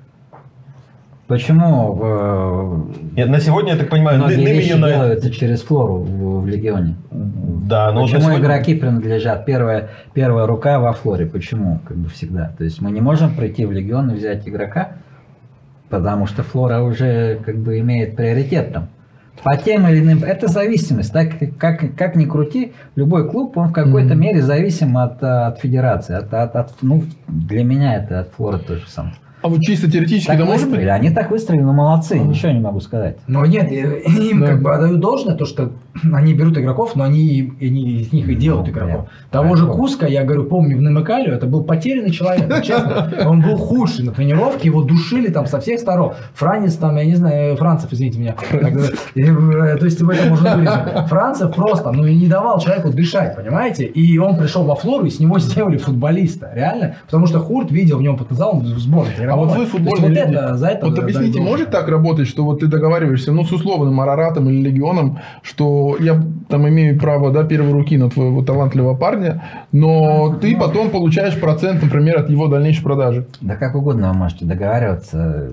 Почему э, Нет, на сегодня, я так понимаю, многие Ны- вещи Ными Юнайтед- делаются через Флору в, в Легионе? Да, но вот на Почему сегодня- игроки принадлежат? Первая, первая рука во Флоре. Почему? Как бы всегда. То есть мы не можем прийти в Легион и взять игрока, потому что Флора уже как бы имеет приоритет там. По тем или иным... Это зависимость. Так как, как ни крути, любой клуб, он в какой-то Мгм. мере зависим от, от федерации. От, от, от- ну, для меня это от Флоры то же самое. А вот чисто теоретически, Так да, может быть? выстроили. Они так выстроили, ну молодцы, ничего не могу сказать. Но нет, э, им Да. как бы отдают должное, то, что они берут игроков, но они, и- они из них и делают Ну, игроков. блин. Того же Хорошо. Куска, я говорю, помню, в Намыкале, это был потерянный человек, ну, честно. Он был худший на тренировке, его душили там со всех сторон. Франец там, я не знаю, Францев, извините меня. Так, э, То есть в этом можно говорить. Францев просто, ну и не давал человеку дышать, понимаете? И он пришел во Флору, и с него сделали футболиста, реально. Потому что Хурт видел в нем потенциал, он в сборной А вот тренировал. вы То есть футбольные вот люди, это, за это вот дают объясните, должное. может так работать, что вот ты договариваешься, ну, с условным Араратом или Легионом, что я там имею право, да, первой руки на твоего талантливого парня, но ты потом получаешь процент, например, от его дальнейшей продажи. Да как угодно вы можете договариваться.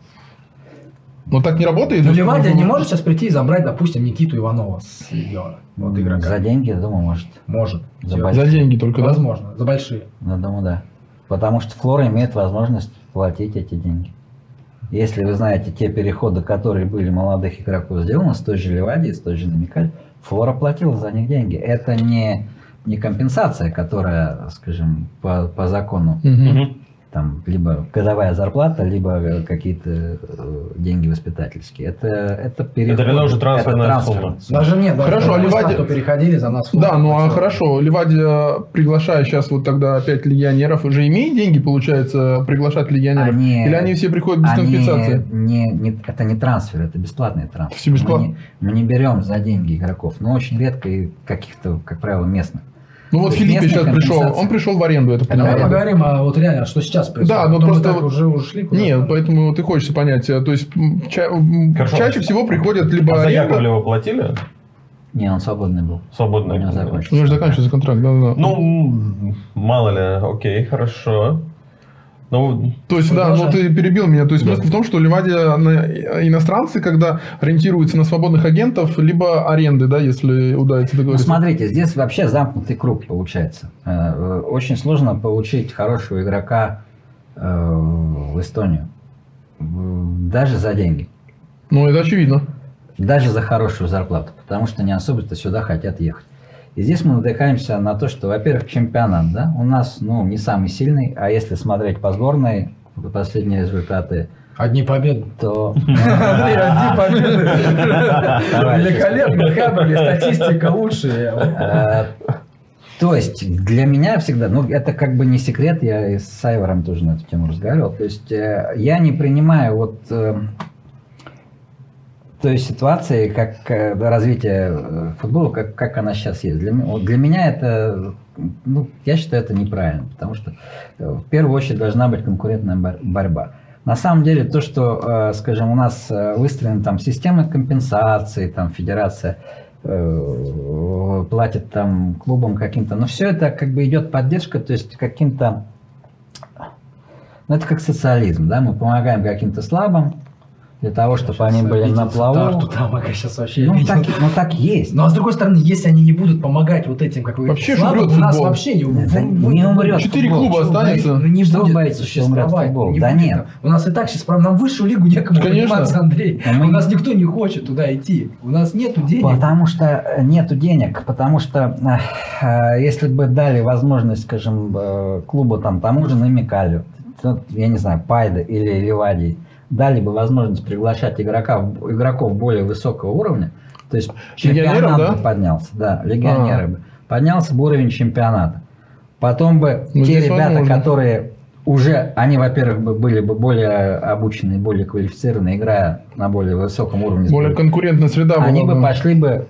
Но так не работает? Но Ливадия не может сейчас прийти и забрать, допустим, Никиту Иванова с Легиона. Вот игрока. За деньги, я думаю, может. Может. За Сделать. большие. За деньги только, да? Возможно. За большие. Я думаю, да. Потому что Флора имеет возможность платить эти деньги. Если вы знаете те переходы, которые были молодых игроков сделаны с той же Ливадии, с той же Намикаль, Флора платила за них деньги. Это не, не компенсация, которая, скажем, по, по закону, Мгм. там, либо годовая зарплата, либо какие-то э, деньги воспитательские. Это, это переход. Это реально уже трансферная это трансфер. сумма. Даже нет, даже Хорошо, а мы с Ливадия- НАТО переходили за нас. Да, ну а Всё. хорошо, Ливадия, приглашая сейчас вот тогда опять легионеров, уже имеет деньги, получается, приглашать легионеров? Они- Или они все приходят без Они компенсации? не, не- это не трансфер, это бесплатный трансфер. Все бесплатно? Мы не, мы не берем за деньги игроков, но очень редко и каких-то, как правило, местных. Ну вот То есть Филиппе местная сейчас пришел, компенсация. он пришел в аренду, это Давай понимаю. поговорим, а вот реально, что сейчас происходит. Да, ну Потом мы просто так вот- уже ушли куда-то. Нет, поэтому вот и хочется понять. То есть м, ча- м, Хорошо. чаще всего приходят либо А за аренда. Яковлева платили? Не, он свободный был. Свободно. У него У закончился. него же заканчивается контракт, да, да. Ну, м, мало ли, окей, хорошо. Ну, То есть, да, ну ты перебил меня. То есть, Да. смысл в том, что Ливадия иностранцы, когда ориентируются на свободных агентов, либо аренды, да, если удается Ну, договориться. смотрите, здесь вообще замкнутый круг получается. Э, Очень сложно получить хорошего игрока э, в Эстонию. В- Даже за деньги. Ну, это очевидно. Даже за хорошую зарплату. Потому что не особо-то сюда хотят ехать. И здесь мы натыкаемся на то, что, во-первых, чемпионат, да, у нас, ну, не самый сильный, а если смотреть по сборной, последние результаты, Одни победы. то... Андрей, одни победы. Товарищи. Великолепно, Хаббли, статистика лучшая. Э, То есть для меня всегда, ну это как бы не секрет, я и с Айвором тоже на эту тему разговаривал. То есть э, я не принимаю вот э, той ситуации, как э, развитие э, футбола, как, как она сейчас есть. Для, м- вот для меня это, ну, я считаю, это неправильно, потому что э, в первую очередь должна быть конкурентная бор- борьба. На самом деле то, что, э, скажем, у нас э, выстроена там система компенсации, там федерация э, платит там клубам каким-то, но все это как бы идет поддержка, то есть каким-то, ну это как социализм, да, мы помогаем каким-то слабым для того, чтобы они были на плаву. Тарту Тамака сейчас вообще Ну видел. так, ну так есть. Ну а с другой стороны, если они не будут помогать вот этим, как вы Вообще говорите, слабым, умрет у нас футбол. вообще не, Да вы- вы- не умрет Четыре футбол. клуба Что вы останется. боитесь? Ну, не Что вы будет боитесь, что умрет существовать, футбол? не Да будет. нет. У нас и так сейчас, правда, нам высшую лигу некому Конечно. подниматься, Андрей. А мы- У нас никто не хочет туда идти. У нас нету денег. Потому что нету денег, потому что э, если бы дали возможность, скажем, э, клубу там тому же Намикалю, я не знаю, Пайда или Ливадии, дали бы возможность приглашать игрока, игроков более высокого уровня, то есть Легионеров, чемпионат да? бы поднялся, да, легионеры бы, поднялся бы уровень чемпионата. Потом бы Ну, те здесь ребята, возможно. которые уже, они, во-первых, бы были бы более обученные, более квалифицированные, играя на более высоком уровне. Более конкурентная среда была. Они бы да. пошли бы,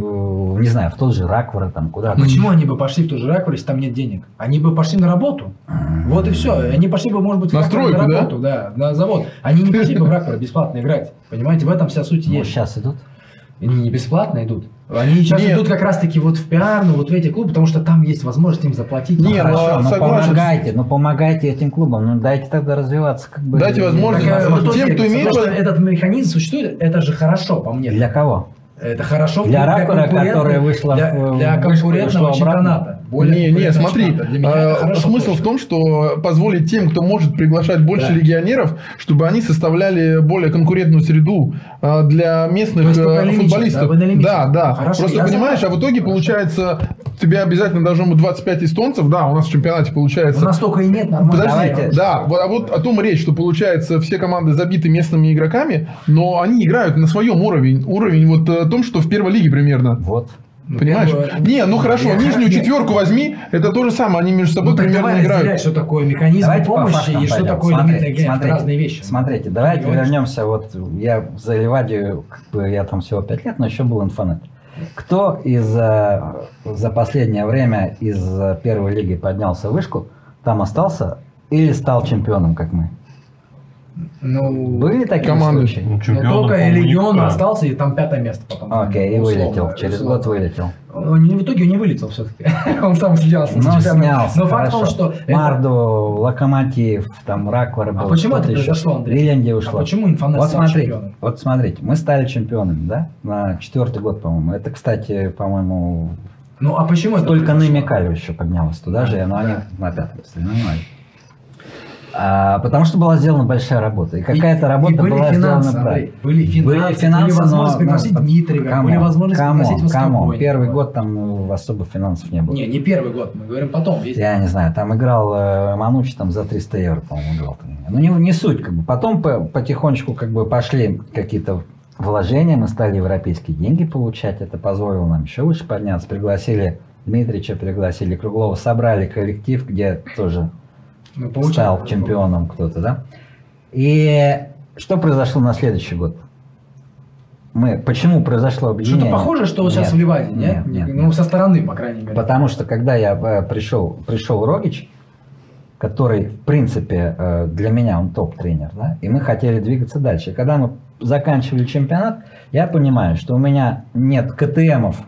э, не знаю, в тот же Раквара, там куда-то. Почему они бы пошли в тот же ракурс, если там нет денег? Они бы пошли на работу. Вот и все. Они пошли бы, может быть, в На Раквар стройку, на да? работу, да? на завод. Они не пошли бы в Раквар бесплатно играть. Понимаете, в этом вся суть Ну, есть. сейчас идут. Они не бесплатно идут. Они сейчас Нет. идут как раз-таки вот в пиарну, вот в эти клубы, потому что там есть возможность им заплатить. Не, хорошо. ну, Хорошо, ну согласен. помогайте, ну помогайте этим клубам, ну дайте тогда развиваться как бы. Дайте возможность Так, а, в итоге, тем, кто имеет потому что во- этот механизм существует, это же хорошо, по мне. Для кого? Это хорошо Для Раквара, конкурентной- которая вышла для, в- для вышла- конкурентного вышла обратно. чемпионата. Более Не, не, конкурентного смотри, чемпионата. Для меня э, это хорошо, смысл точно. в том, что позволить тем, кто может приглашать больше Да. легионеров, чтобы они составляли более конкурентную среду э, для местных То есть только э, лимитчик, футболистов. да, вы на лимите. Да, да. Хорошо, Просто я понимаешь, а согласен. в итоге Хорошо. получается, у тебя обязательно должно быть двадцать пять эстонцев. Да, у нас в чемпионате У получается. нас столько и нет нормально. Подожди, Давайте. да, вот, а вот о том речь, что получается все команды забиты местными игроками, но они играют на своем уровне, уровень вот о том, что в первой лиге примерно. Вот. Ну, Понимаешь? первое- Не, ну хорошо, Я- нижнюю нет. четверку возьми, это то же самое, они между собой Ну так примерно давай играют. разделять, что такое механизм Давайте по помощи фактам и что пойдем. такое Смотрите, лимитная гея. Это смотрите, разные вещи. Смотрите, давайте Понимаешь? вернемся. Вот я за Ливадию, как бы я там всего пять лет, но еще был инфонет. Кто из э, за последнее время из э, первой лиги поднялся в вышку, там остался или стал чемпионом, как мы? Ну, Были такие команды. случаи? Ну, ну, чемпионом, только по-моему, Легион никак. остался, и там пятое место потом. Окей, и Условно, вылетел. Через условно. год вылетел. Он не- в итоге он не вылетел все-таки. Он сам снялся. с Ну, чемпионата. снялся, Но факт в том, хорошо. что... это- Марду, Локомотив, там Раквар был. А почему это кто-то еще. произошло, Андрей? Виленди А ушло. почему Инфонет Вот стал смотрите, чемпионом? вот смотрите, мы стали чемпионами, да, на четвертый год, по-моему. Это, кстати, по-моему, Ну, а почему это только произошло? Намикалю еще поднялось туда же, но они на пятом месте, понимаете? А, потому что была сделана большая работа. И какая-то И- работа и были была финансы, сделана Андрей, правильно. были финансы, Были финансы, были возможность но- пригласить но- Дмитриева, камон, были возможность камон, пригласить камон. Воскобойникова. Первый год там ну, особо финансов не было. Не, не первый год, мы говорим потом. Есть. Я не знаю, там играл э, Манучи там за триста евро, по-моему, играл. Ну, не, не суть, как бы. Потом по- потихонечку как бы пошли какие-то вложения, мы стали европейские деньги получать, это позволило нам еще выше подняться. Пригласили Дмитрича, пригласили Круглова, собрали коллектив, где тоже Ну, получается, стал чемпионом кто-то, да? И что произошло на следующий год? Мы, почему произошло объединение? Что-то похоже, что вот сейчас Нет, в Ливаде, нет? нет, нет, Ну, нет. со стороны, по крайней мере. Потому что когда я э, пришел, пришел Рогич, который, в принципе, э, для меня он топ-тренер, да, и мы хотели двигаться дальше. И когда мы заканчивали чемпионат, я понимаю, что у меня нет КТМов,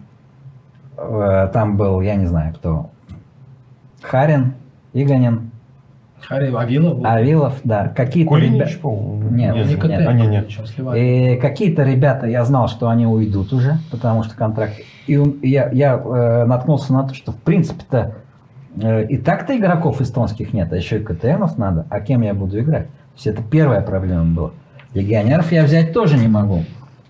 э, там был, я не знаю кто, Харин, Иганин, Авилов был. Авилов, да. Какие-то Кулинич, ребята... по-моему. Нет, Нет, нет, нет. нет. А, нет, нет. Чем сливали. И какие-то ребята, я знал, что они уйдут уже, потому что контракт. И он- я, я э, наткнулся на то, что в принципе-то э, и так-то игроков эстонских нет, а еще и КТМов надо. А кем я буду играть? То есть это первая проблема была. Легионеров я взять тоже не могу.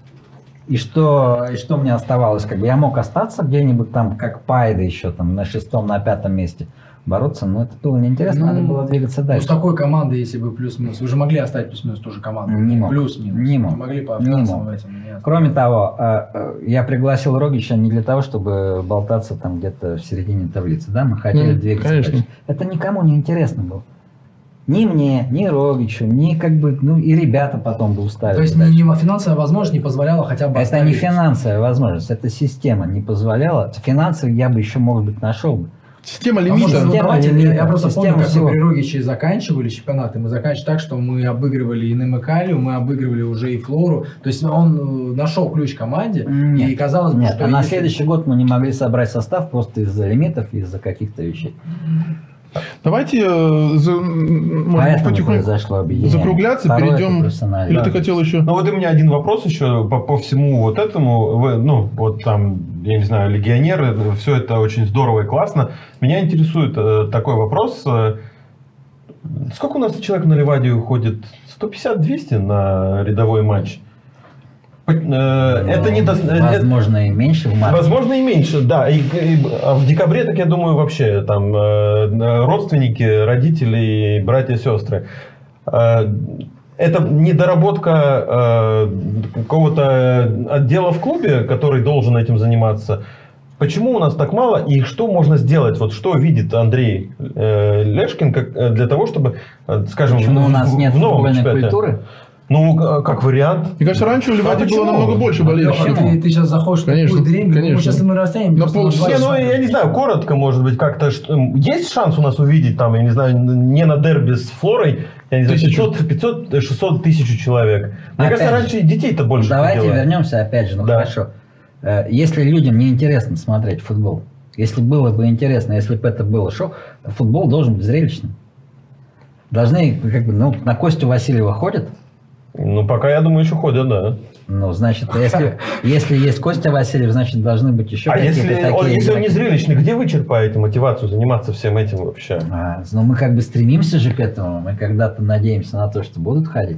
И что, и что мне оставалось? Как бы я мог остаться где-нибудь там, как Пайда еще там на шестом, на пятом месте бороться, но это было неинтересно, Ну, надо было двигаться Ну, дальше. с такой командой, если бы плюс-минус, вы же могли оставить плюс-минус ту же команду. Не мог. Плюс-минус. Не мог. могли по Не финансовым мог. этим. Нет. Кроме того, э, э, я пригласил Рогича не для того, чтобы болтаться там где-то в середине таблицы, да, мы хотели Ну, двигаться конечно. дальше. Это никому не интересно было. Ни мне, ни Рогичу, ни как бы, ну и ребята потом бы устали. То есть дальше. не, не финансовая возможность не позволяла хотя бы Это не оставить. финансовая возможность, это система не позволяла. Финансовые я бы еще, может быть, нашел бы. Система А лимита. может, ну, Система давайте, лимита, я, я просто система помню, как всего. мы при Рогиче заканчивали чемпионаты. Мы заканчивали так, что мы обыгрывали и Немекалию, мы обыгрывали уже и Флору. То есть он э, нашел ключ команде. Нет, и казалось бы, Нет, что а на если- следующий год мы не могли собрать состав просто из-за лимитов, из-за каких-то вещей. Давайте э, за- м, может быть, Поэтому потихоньку произошло объединение. закругляться, Второе – это перейдем. профессионализм. Или ты хотел еще? Ну вот у меня один вопрос еще по, по всему вот этому. Вы, ну, вот там, я не знаю, легионеры, все это очень здорово и классно. Меня интересует э, такой вопрос. Э, сколько у нас человек на Ливаде уходит? сто пятьдесят - двести на рядовой матч? По- э, это не... до- э, Возможно, и меньше в марте. Возможно, и меньше, да. И, и а в декабре, так я думаю, вообще там э, родственники, родители, братья, сестры. Э, это недоработка э, какого-то отдела в клубе, который должен этим заниматься. Почему у нас так мало и что можно сделать? Вот что видит Андрей э, Лешкин как, э, для того, чтобы, э, скажем, Почему в, у нас в- нет в новом футбольной чемпионате? культуры? Ну, к- как вариант. Мне кажется, раньше у Ливаде А было почему? намного больше Леха, болельщиков. ты, ты сейчас заходишь Конечно, в такую дрянь, конечно. мы сейчас мы растянем. На просто на полчаса. два Не, ну часа. я не знаю, коротко, может быть, как-то. что- Есть шанс у нас увидеть там, я не знаю, не на дерби с Флорой, я не знаю, Тысячу. пятьсот, пятьсот, шестьсот тысяч человек. Мне Опять кажется, же, раньше и детей-то больше Давайте ходило. вернемся опять же, ну Да. хорошо. Э, Если людям не интересно смотреть футбол, если было бы интересно, если бы это было шоу, футбол должен быть зрелищным. Должны, как бы, ну, на Костю Васильева ходят, Ну, пока, я думаю, еще ходят, да. ну, значит, если, если есть Костя Васильев, значит, должны быть еще А какие-то если такие он, если он не игроки. зрелищный, где вы черпаете мотивацию заниматься всем этим вообще? А, ну, мы как бы стремимся же к этому, мы когда-то надеемся на то, что будут ходить.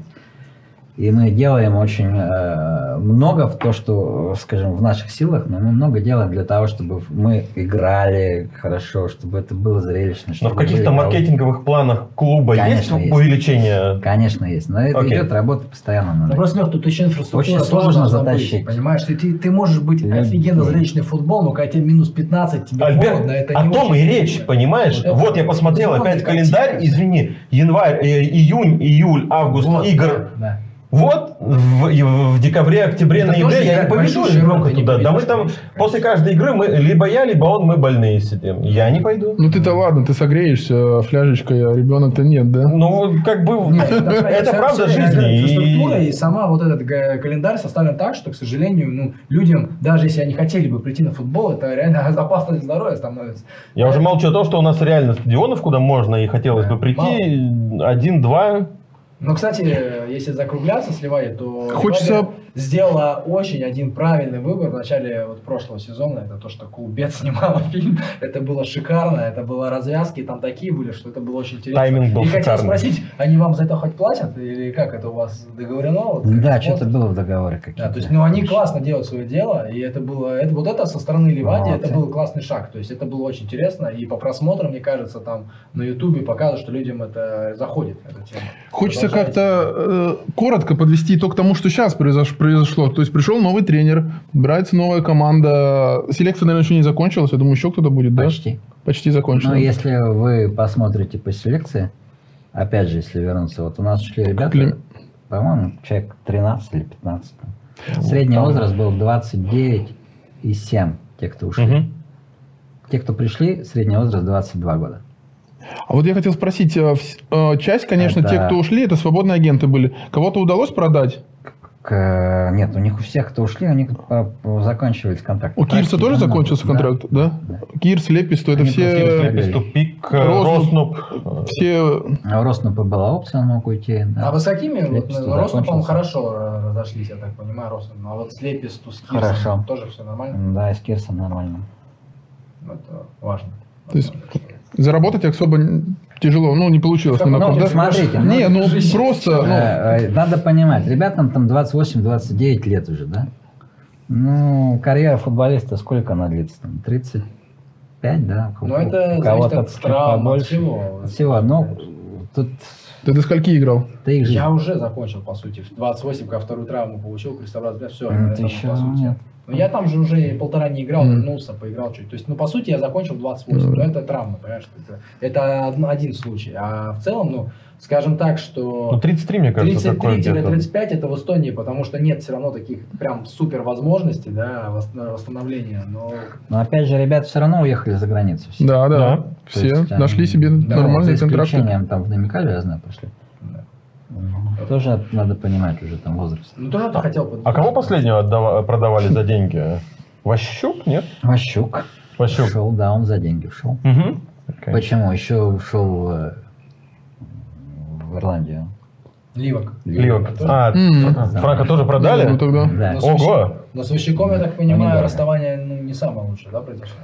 И мы делаем очень э, много в то, что, скажем, в наших силах, но мы много делаем для того, чтобы мы играли хорошо, чтобы это было зрелищно. Но чтобы в каких-то были- маркетинговых планах клуба Конечно, есть есть. увеличение? Конечно, есть. Но это Окей. идет работа постоянно. Ну, над просто, Лёх, тут еще инфраструктура Очень тоже сложно должна затащить. быть, понимаешь? Ты, ты, ты можешь быть Люди. офигенно зрелищный футбол, но когда тебе минус пятнадцать, тебе Альберт, холодно, это о не том очень и речь, сильно. понимаешь? Вот это Вот я посмотрел безумно опять красиво. календарь, извини, январь, э, июнь, июль, август, Вот, игр. да, да. Вот в, в декабре, октябре, Это ноябре тоже я не играет поведу большую роль, ребенка ты не туда. Да мы поведешь, там конечно. после каждой игры мы либо я, либо он, мы больные сидим. Я не пойду. Ну ты-то ладно, ты согреешься фляжечкой, а ребенок-то нет, да? Ну, как бы, Нет, это, это вся- правда вся жизни. инфраструктура И- и сама вот этот га- календарь составлен так, что, к сожалению, ну, людям, даже если они хотели бы прийти на футбол, это реально опасно для здоровья становится. Я уже молчу о том, что у нас реально стадионов, куда можно и хотелось Да, бы прийти, один-два. Но, кстати, если закругляться с Ливадой, то Хочется- Ливадия сделала очень один правильный выбор в начале вот прошлого сезона. Это то, что Клубет снимала фильм. Это было шикарно, это было развязки, там такие были, что это было очень интересно. Тайминг был И хотел шикарный. спросить, они вам за это хоть платят? Или как это у вас договорено? Вот, как Да, спонсор? что-то было в договоре какие-то. Да, то есть, ну, они классно делают свое дело, и это было, это, вот это со стороны Ливади, Молодцы. это был классный шаг, то есть это было очень интересно, и по просмотрам, мне кажется, там на Ютубе показывают, что людям это заходит, эта тема. Хочется Продолжайте. как-то э, коротко подвести итог тому, что сейчас произош- произошло. То есть пришел новый тренер, брается новая команда. Селекция, наверное, еще не закончилась. Я думаю, еще кто-то будет, да? Почти. Почти Ну, закончилась. если вы посмотрите по селекции, опять же, если вернуться, вот у нас шли ребята, Клим- по-моему, человек тринадцать или пятнадцать. Средний там- возраст был двадцать девять и семь, те, кто ушли. Мгм. Те, кто пришли, средний возраст двадцать два года. А вот я хотел спросить, э, вс- э, часть, конечно, Это- те, кто ушли, это свободные агенты были. Кого-то удалось продать? э, нет, у них у всех, кто ушли, они э, заканчивались контракты. У Кирса тоже закончился контракт, да? Да. Кирс, Лепис, то это Они все... Лепис, Тупик, Роснуп. Роснуп. Все... А у Роснупа была опция, он мог уйти. Да. А вы с какими? Вот, Лепис ну, Роснуп, по-моему, закончился. хорошо разошлись, я так понимаю, Роснуп. А вот с Леписту, с Кирсом Хорошо. тоже все нормально? Да, и с Кирсом нормально. Ну, это важно. То есть заработать особо тяжело, ну, не получилось. Ну, на Ну, смотрите, ну, Не, ну, жизнь. просто... ну, Э, э, Надо понимать, ребятам там двадцать восемь - двадцать девять лет уже, да? Ну, карьера футболиста сколько она длится? Там, тридцать пять, да? У- Но у это кого-то зависит от чуть травм, от побольше. всего. Всего, ну, тут Ты до скольки играл? ты их же... Я уже закончил, по сути, в двадцать восемь, когда вторую травму получил, крестообразный, все, М, на ты этом, еще по сути. нет. Ну, я там же уже полтора не играл, Мгм. вернулся, поиграл чуть. То есть, ну, по сути, я закончил в двадцать восемь, Мгм. но это травма, понимаешь? Это, это од- один случай. А в целом, ну, скажем так, что... Ну, тридцать три, мне кажется, такой тридцать три где-то. тридцать пять это в Эстонии, потому что нет все равно таких прям супер возможностей, да, вос- восстановления, но... Но опять же, ребята все равно уехали за границу. Все. Да, да. Да. То Все есть, они- нашли себе да, нормальные за контракты. исключением там в Домикале, я знаю, пошли. Да. Ну, тоже надо понимать уже там возраст. Ну, тоже ты хотел... под- А кого последнего отдава- продавали за деньги? Ващук, нет? Ващук. Ващук. Ушел, да, он за деньги ушел. Угу. Окей. Почему? Еще ушел э, в Ирландию. Ливок. Ливок. Тоже? А, М. Фра- Франка тоже продали? Ну, тогда... Да. Но с Ого! Ващ- Но с Ващуком, я так понимаю, Недорого. расставание ну, не самое лучшее, да, произошло?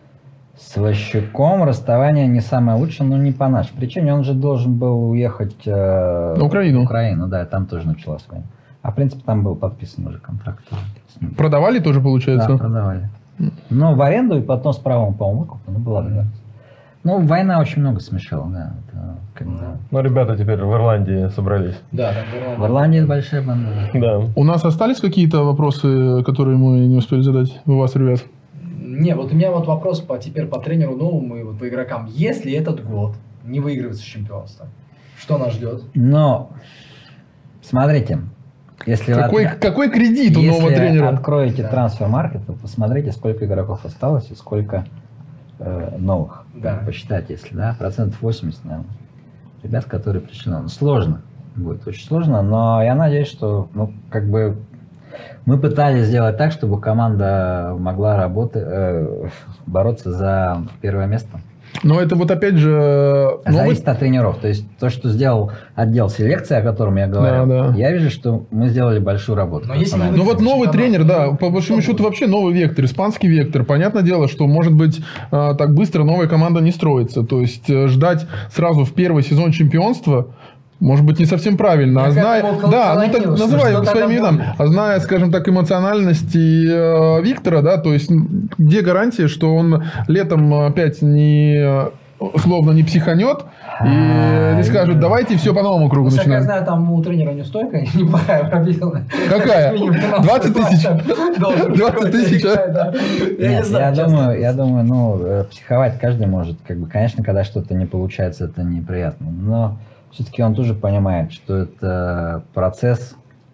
С Ващуком расставание не самое лучшее, но не по нашей причине. Он же должен был уехать э, На Украину. в Украину, да, там тоже началась война. А в принципе там был подписан уже контракт. с ним. Продавали тоже, Да, получается? продавали. Ну, в аренду и потом с правом, по-моему, выкупа. Ну, была договоренность. Ну, война очень много смешала, да. Это, когда... Ну, ребята теперь в Ирландии собрались. Да, там В Ирландии большая банда. Да. У нас остались какие-то вопросы, которые мы не успели задать у вас, ребят? Не, вот у меня вот вопрос по, теперь по тренеру новому и вот по игрокам. Если этот год не выигрывается чемпионство, что нас ждет? Но, смотрите, если вы Какой, от- какой кредит у нового если тренера? откроете Да. трансфер-маркет, то посмотрите, сколько игроков осталось и сколько э, новых. Да. Посчитайте, если, да, процентов восемьдесят, наверное. Ребят, которые пришли. Ну, сложно. Будет очень сложно, но я надеюсь, что, ну, как бы, мы пытались сделать так, чтобы команда могла работать, э, бороться за первое место. Но это вот опять же... новый- Зависит от тренеров. То есть то, что сделал отдел селекции, о котором я говорил, Да, да. я вижу, что мы сделали большую работу. Но если Пацаны. Ну вот новый Чемпионат. тренер, да, Ну, по большому что счету будет? вообще новый вектор, испанский вектор. Понятное дело, что может быть э, так быстро новая команда не строится. То есть э, ждать сразу в первый сезон чемпионства может быть не совсем правильно. Я А к зная, этому да, ну так клонился, называй что его своим тогда именам. будет. А зная, скажем так, эмоциональности э, Виктора, да, то есть м, где гарантия, что он летом опять не э, условно не психанет и А, не скажет, давайте все по новому кругу Насколько я начинаем. знаю, там у тренера неустойка неплохая прописана. Какая? Минимум двадцать тысяч? должен двадцать тысяч, а? да. Я не Нет, знаю, я честно. думаю, я думаю, ну, э, психовать каждый может. Как бы, конечно, когда что-то не получается, это неприятно. Но все-таки он тоже понимает, что это процесс,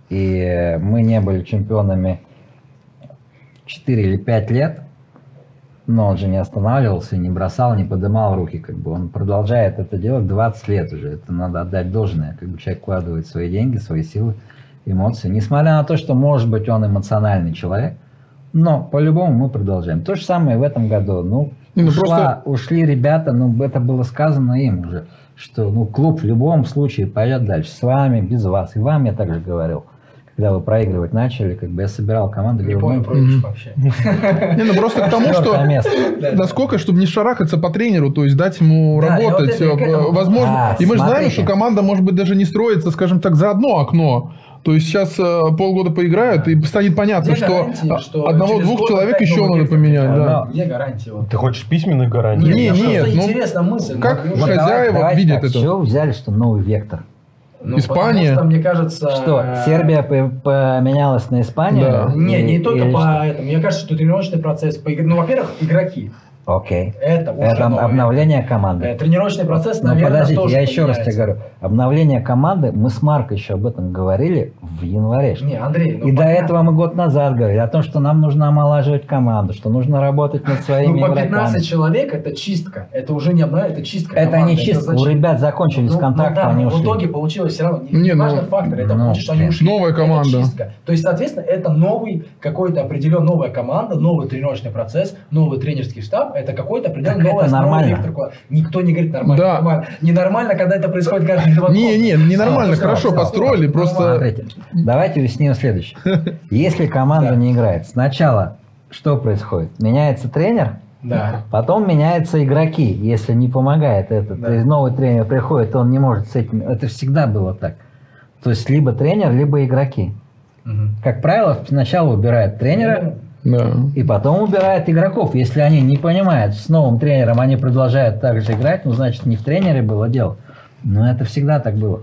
и мы не были чемпионами четыре или пять лет, но он же не останавливался, не бросал, не поднимал руки. Как бы. Он продолжает это делать двадцать лет уже. Это надо отдать должное. Как бы человек вкладывает свои деньги, свои силы, эмоции. Несмотря на то, что, может быть, он эмоциональный человек, но по-любому мы продолжаем. То же самое в этом году. Ну, Не, ну ушла- просто- ушли ребята, ну, это было сказано им уже, что ну, клуб в любом случае пойдет дальше. С вами, без вас. И вам я также говорил. Когда вы проигрывать начали, как бы я собирал команду. Не говорю, помню ну, проигрыш вообще. Не, ну просто к тому, что четвертое место. насколько, чтобы не шарахаться по тренеру, то есть дать ему Да, я вот работать, это и к этому. э, возможно. А, и мы же знаем, смотрите. что команда может быть даже не строится, скажем так, за одно окно. То есть сейчас э, полгода поиграют, и станет понятно, Где что, гарантии, а, что одного-двух через год человек опять еще новый надо вектор поменять. придет? Да. Где гарантии? Вот? Ты хочешь письменных гарантий? Не, Нет, нет, просто ну, интересна мысль. как Ну, в вот хозяева давайте видят так, это. С чего взяли, что новый вектор? Ну, Испания. потому что, мне кажется... Что, э, Сербия по- поменялась на Испанию? Да. Не, не Или- только или по что? этому. Мне кажется, что тренировочный процесс... По... игр- Ну, во-первых, игроки. Окей. Это уже Это новое. обновление команды. Э, Тренировочный процесс, Но наверное, подождите, тоже я еще раз поменяется. тебе говорю. Обновление команды, мы с Маркой еще об этом говорили в январе. что- Не, Андрей, ну И до понятно. этого мы год назад говорили о том, что нам нужно омолаживать команду, что нужно работать над своими Ну, по игроками. пятнадцать человек это чистка. Это уже не обновление, это чистка. Это команды. не чисто. У зачем? ребят закончились Ну, контракты, ну да, они но в ушли. итоге получилось все равно. Не, Не ну, важный фактор, это ну, будет, что они ушли. новая Это команда. чистка. То есть, соответственно, это новый какой-то определенный новая команда, новый тренировочный процесс, новый тренерский штаб. Это какой-то определенный Так новый это основной нормально. вектор класса. Никто не говорит нормально. Да. Нормально. Ненормально, когда это происходит каждые два года. Не, не, ненормально, А, хорошо стоп, стоп, построили, стоп. просто... Смотрите, давайте уясним следующее. Если команда Да. не играет, сначала что происходит? Меняется тренер, Да. потом меняются игроки, если не помогает этот. Да. То есть новый тренер приходит, он не может с этим. Это всегда было так. То есть либо тренер, либо игроки. Мгм. Как правило, сначала убирают тренера, Да. и потом убирают игроков. Если они не понимают, с новым тренером они продолжают так же играть, ну, значит, не в тренере было дело. Но это всегда так было.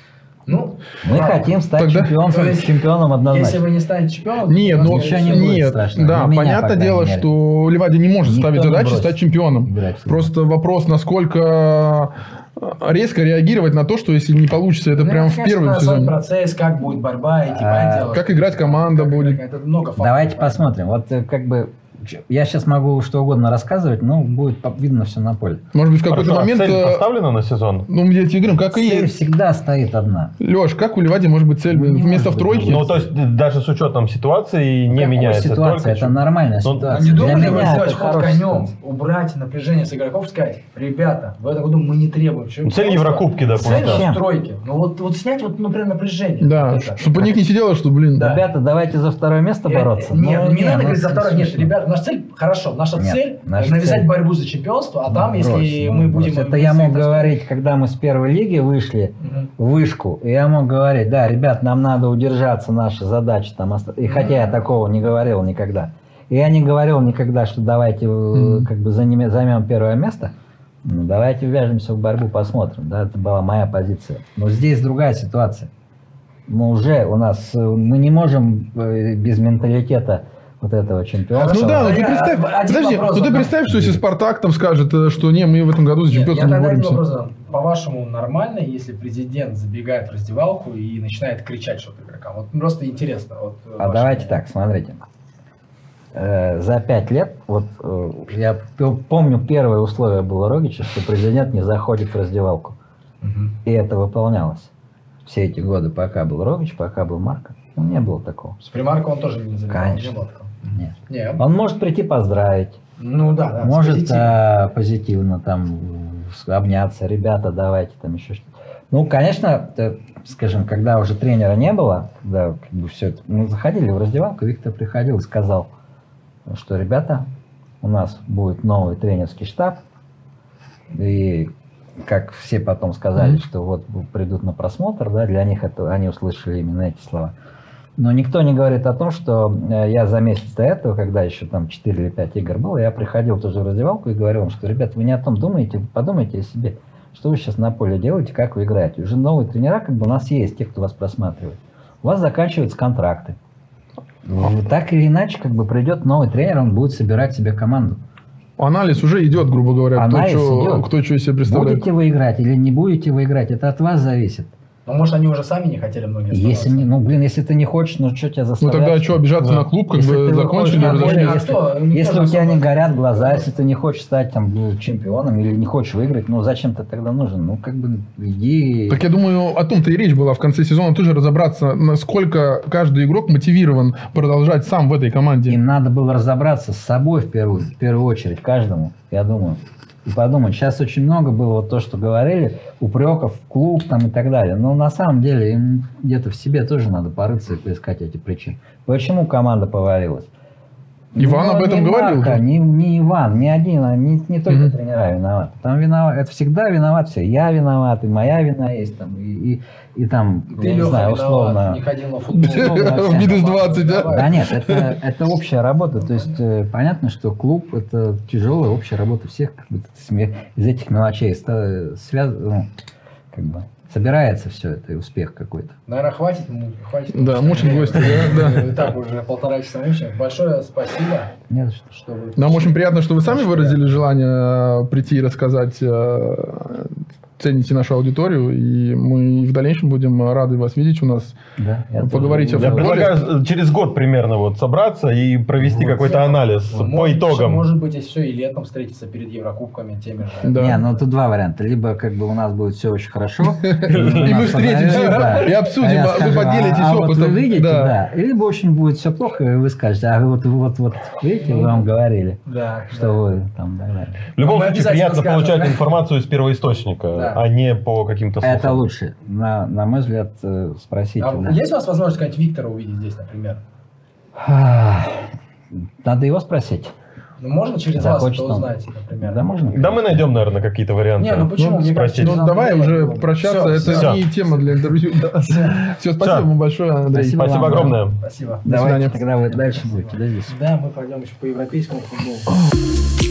Ну, Мы ладно. хотим стать Тогда- чемпионом, То есть, чемпионом однозначно. Если вы не станете чемпионом, Нет, то ну, вас, ничего скорее не всего, будет нет, страшно. да, Для меня, по понятное крайней дело, мере. что Ливади не может Никто ставить не задачи бросит стать чемпионом. играть в футбол. Просто вопрос, насколько резко реагировать на то, что если не получится, это Ну, прям в конечно, первом надо свой сезоне. процесс, как будет борьба идти, А, понятное дело, как что- играть команда как- будет. Это много факторов. Давайте посмотрим. Вот э, как бы ч- я сейчас могу что угодно рассказывать, но будет по- видно все на поле. Может быть, в какой-то Хорошо, а момент... цель э, поставлена на сезон? Ну, я тебе говорю, как и Цель есть. всегда стоит одна. Леш, как у Ливади может быть цель Ну, не вместо в может быть. тройке? Ну, то есть даже с учетом ситуации не Какой меняется. ситуация? только Это чё- нормальная Ну, ситуация. А не Для думали вы меня сделать это ход хорошая конем, ситуация. убрать напряжение с игроков, сказать, ребята, в этом году мы не требуем чемпионства. Цель Еврокубки, допустим. Цель Зачем? в тройке. Ну вот, вот снять, вот, например, напряжение. Да, Вот это. чтобы у них не сидело, что, блин, Да. Ребята, давайте за второе место Э, бороться. Нет, Ну, не, надо ну, говорить за второе. Нет, смешно. ребят, наша цель, хорошо, наша Нет, цель наша навязать цель- борьбу за чемпионство, а там, Ну, если брось, ну, мы брось. будем... Это я мог так говорить, когда мы с первой лиги вышли Мгм. в вышку, и я мог говорить, да, ребят, нам надо удержаться, наша задача там, оста- и хотя я такого не говорил никогда. И я не говорил никогда, что давайте э, Мгм. как бы заним- займем первое место, ну, давайте ввяжемся в борьбу, посмотрим, да, это была моя позиция. Но здесь другая ситуация. Мы уже у нас, э, мы не можем э, без менталитета вот этого чемпионства. Ну да, ну ты Я- представь, один подожди, вопрос ну ты задам. представь, что если Спартак там скажет, э, что не, мы в этом году за Нет, чемпионство я не тогда один боремся. вопрос задам. По-вашему, нормально, если президент забегает в раздевалку и начинает кричать что-то игрокам? Вот просто интересно. Вот, А ваше давайте мнение. так, смотрите. Э, За пять лет, вот э, я п- помню, первое условие было Рогича, что президент не заходит в раздевалку. Мгм. И это выполнялось. Все эти годы, пока был Рогич, пока был Марко, ну, не было такого. С примарком он тоже не забегал. Конечно. Не было такого. Нет. Нет. Он может прийти поздравить, Ну да, да. с может позитивом. а, позитивно там с- обняться, ребята, давайте там еще что-то. Ну, конечно, э, скажем, когда уже тренера не было, когда как бы все это, мы заходили в раздевалку, Виктор приходил и сказал, что, ребята, у нас будет новый тренерский штаб, и как все потом сказали, Мгм. что вот придут на просмотр, да, для них это, они услышали именно эти слова. Но никто не говорит о том, что э, я за месяц до этого, когда еще там четыре или пять игр было, я приходил тоже в раздевалку и говорил им, что, ребята, вы не о том думаете, подумайте о себе, что вы сейчас на поле делаете, как вы играете. Уже новые тренера как бы у нас есть, те, кто вас просматривает. У вас заканчиваются контракты. Ну, так или иначе, как бы придет новый тренер, он будет собирать себе команду. Анализ уже идет, грубо говоря, кто Анализ что, идет. кто что из себя представляет. Будете вы играть или не будете вы играть, это от вас зависит. Ну, может, они уже сами не хотели многие Если оставаться. не, ну, блин, если ты не хочешь, ну, что тебя Ну заставляют? тогда что, обижаться Да. на клуб, как Если бы ты закончили, выходишь на поле, разошлись. А если, кто? Никто если же у тебя особо- не горят глаза, если ты не хочешь стать там ну, чемпионом или не хочешь выиграть, ну зачем ты тогда нужен? Ну как бы иди. Так я думаю, о том-то и речь была в конце сезона, тоже разобраться, насколько каждый игрок мотивирован продолжать сам в этой команде. Им надо было разобраться с собой в первую, в первую очередь, каждому, я думаю. И подумать, сейчас очень много было вот то, что говорили, упреков в клуб там и так далее. Но на самом деле им где-то в себе тоже надо порыться и поискать эти причины. Почему команда повалилась? Иван Ну, об этом не говорил Марко, же. не, не Иван, не один, а не, не только Мгм. тренера виноваты. Там виноват, это всегда виноват все. Я виноват, и моя вина есть, там, и, и, и там, Ты, я не Леха, знаю, виноват, условно. не ходил на футбол. В минус двадцать, да? Да нет, это, это общая работа. То есть э, понятно, что клуб это тяжелая общая работа всех, как бы, это сме- из этих мелочей ста- связ- ну, как бы, собирается все это, и успех какой-то. Наверное, хватит, хватит. Да, мучить гостя, да, да. И так уже полтора часа мучаем. Большое спасибо. Не за что. Что вы Нам очень приятно, что вы сами выразили желание прийти и рассказать, цените нашу аудиторию, и мы в дальнейшем будем рады вас видеть у нас, Да, поговорить о Я футболе. предлагаю через год примерно вот собраться и провести Вот. какой-то анализ Может, по итогам. Может быть, и все, и летом встретиться перед Еврокубками теми же. Да. Не, ну тут два варианта. Либо как бы у нас будет все очень хорошо, И мы встретимся, и обсудим, вы поделитесь а вот опытом. вы выйдете, Да. да. И либо очень будет все плохо, и вы скажете, а вот, вот, вот, видите, вы вам говорили, Да. что вы там далее. В любом Мы случае обязательно приятно скажем, получать да? информацию из первоисточника, Да. а не по каким-то слухам. Это лучше, на, на мой взгляд, э, спросите. А да. есть у вас возможность сказать Виктора увидеть здесь, например? Ах, Надо его спросить. Ну, можно через Захочет вас это он. узнать, например? Да, можно? Да мы найдем, наверное, какие-то варианты. Не, ну почему? Ну, Мне кажется, спросить. Ну, через давай Андрея уже было бы. прощаться, Всё, это всё. не тема для интервью. Все, спасибо Всё. вам большое, Андрей. Спасибо. Спасибо вам, да. огромное. Спасибо. До Давайте свидания. тогда вы дальше будете, да, здесь? Да, мы пойдем еще по европейскому футболу.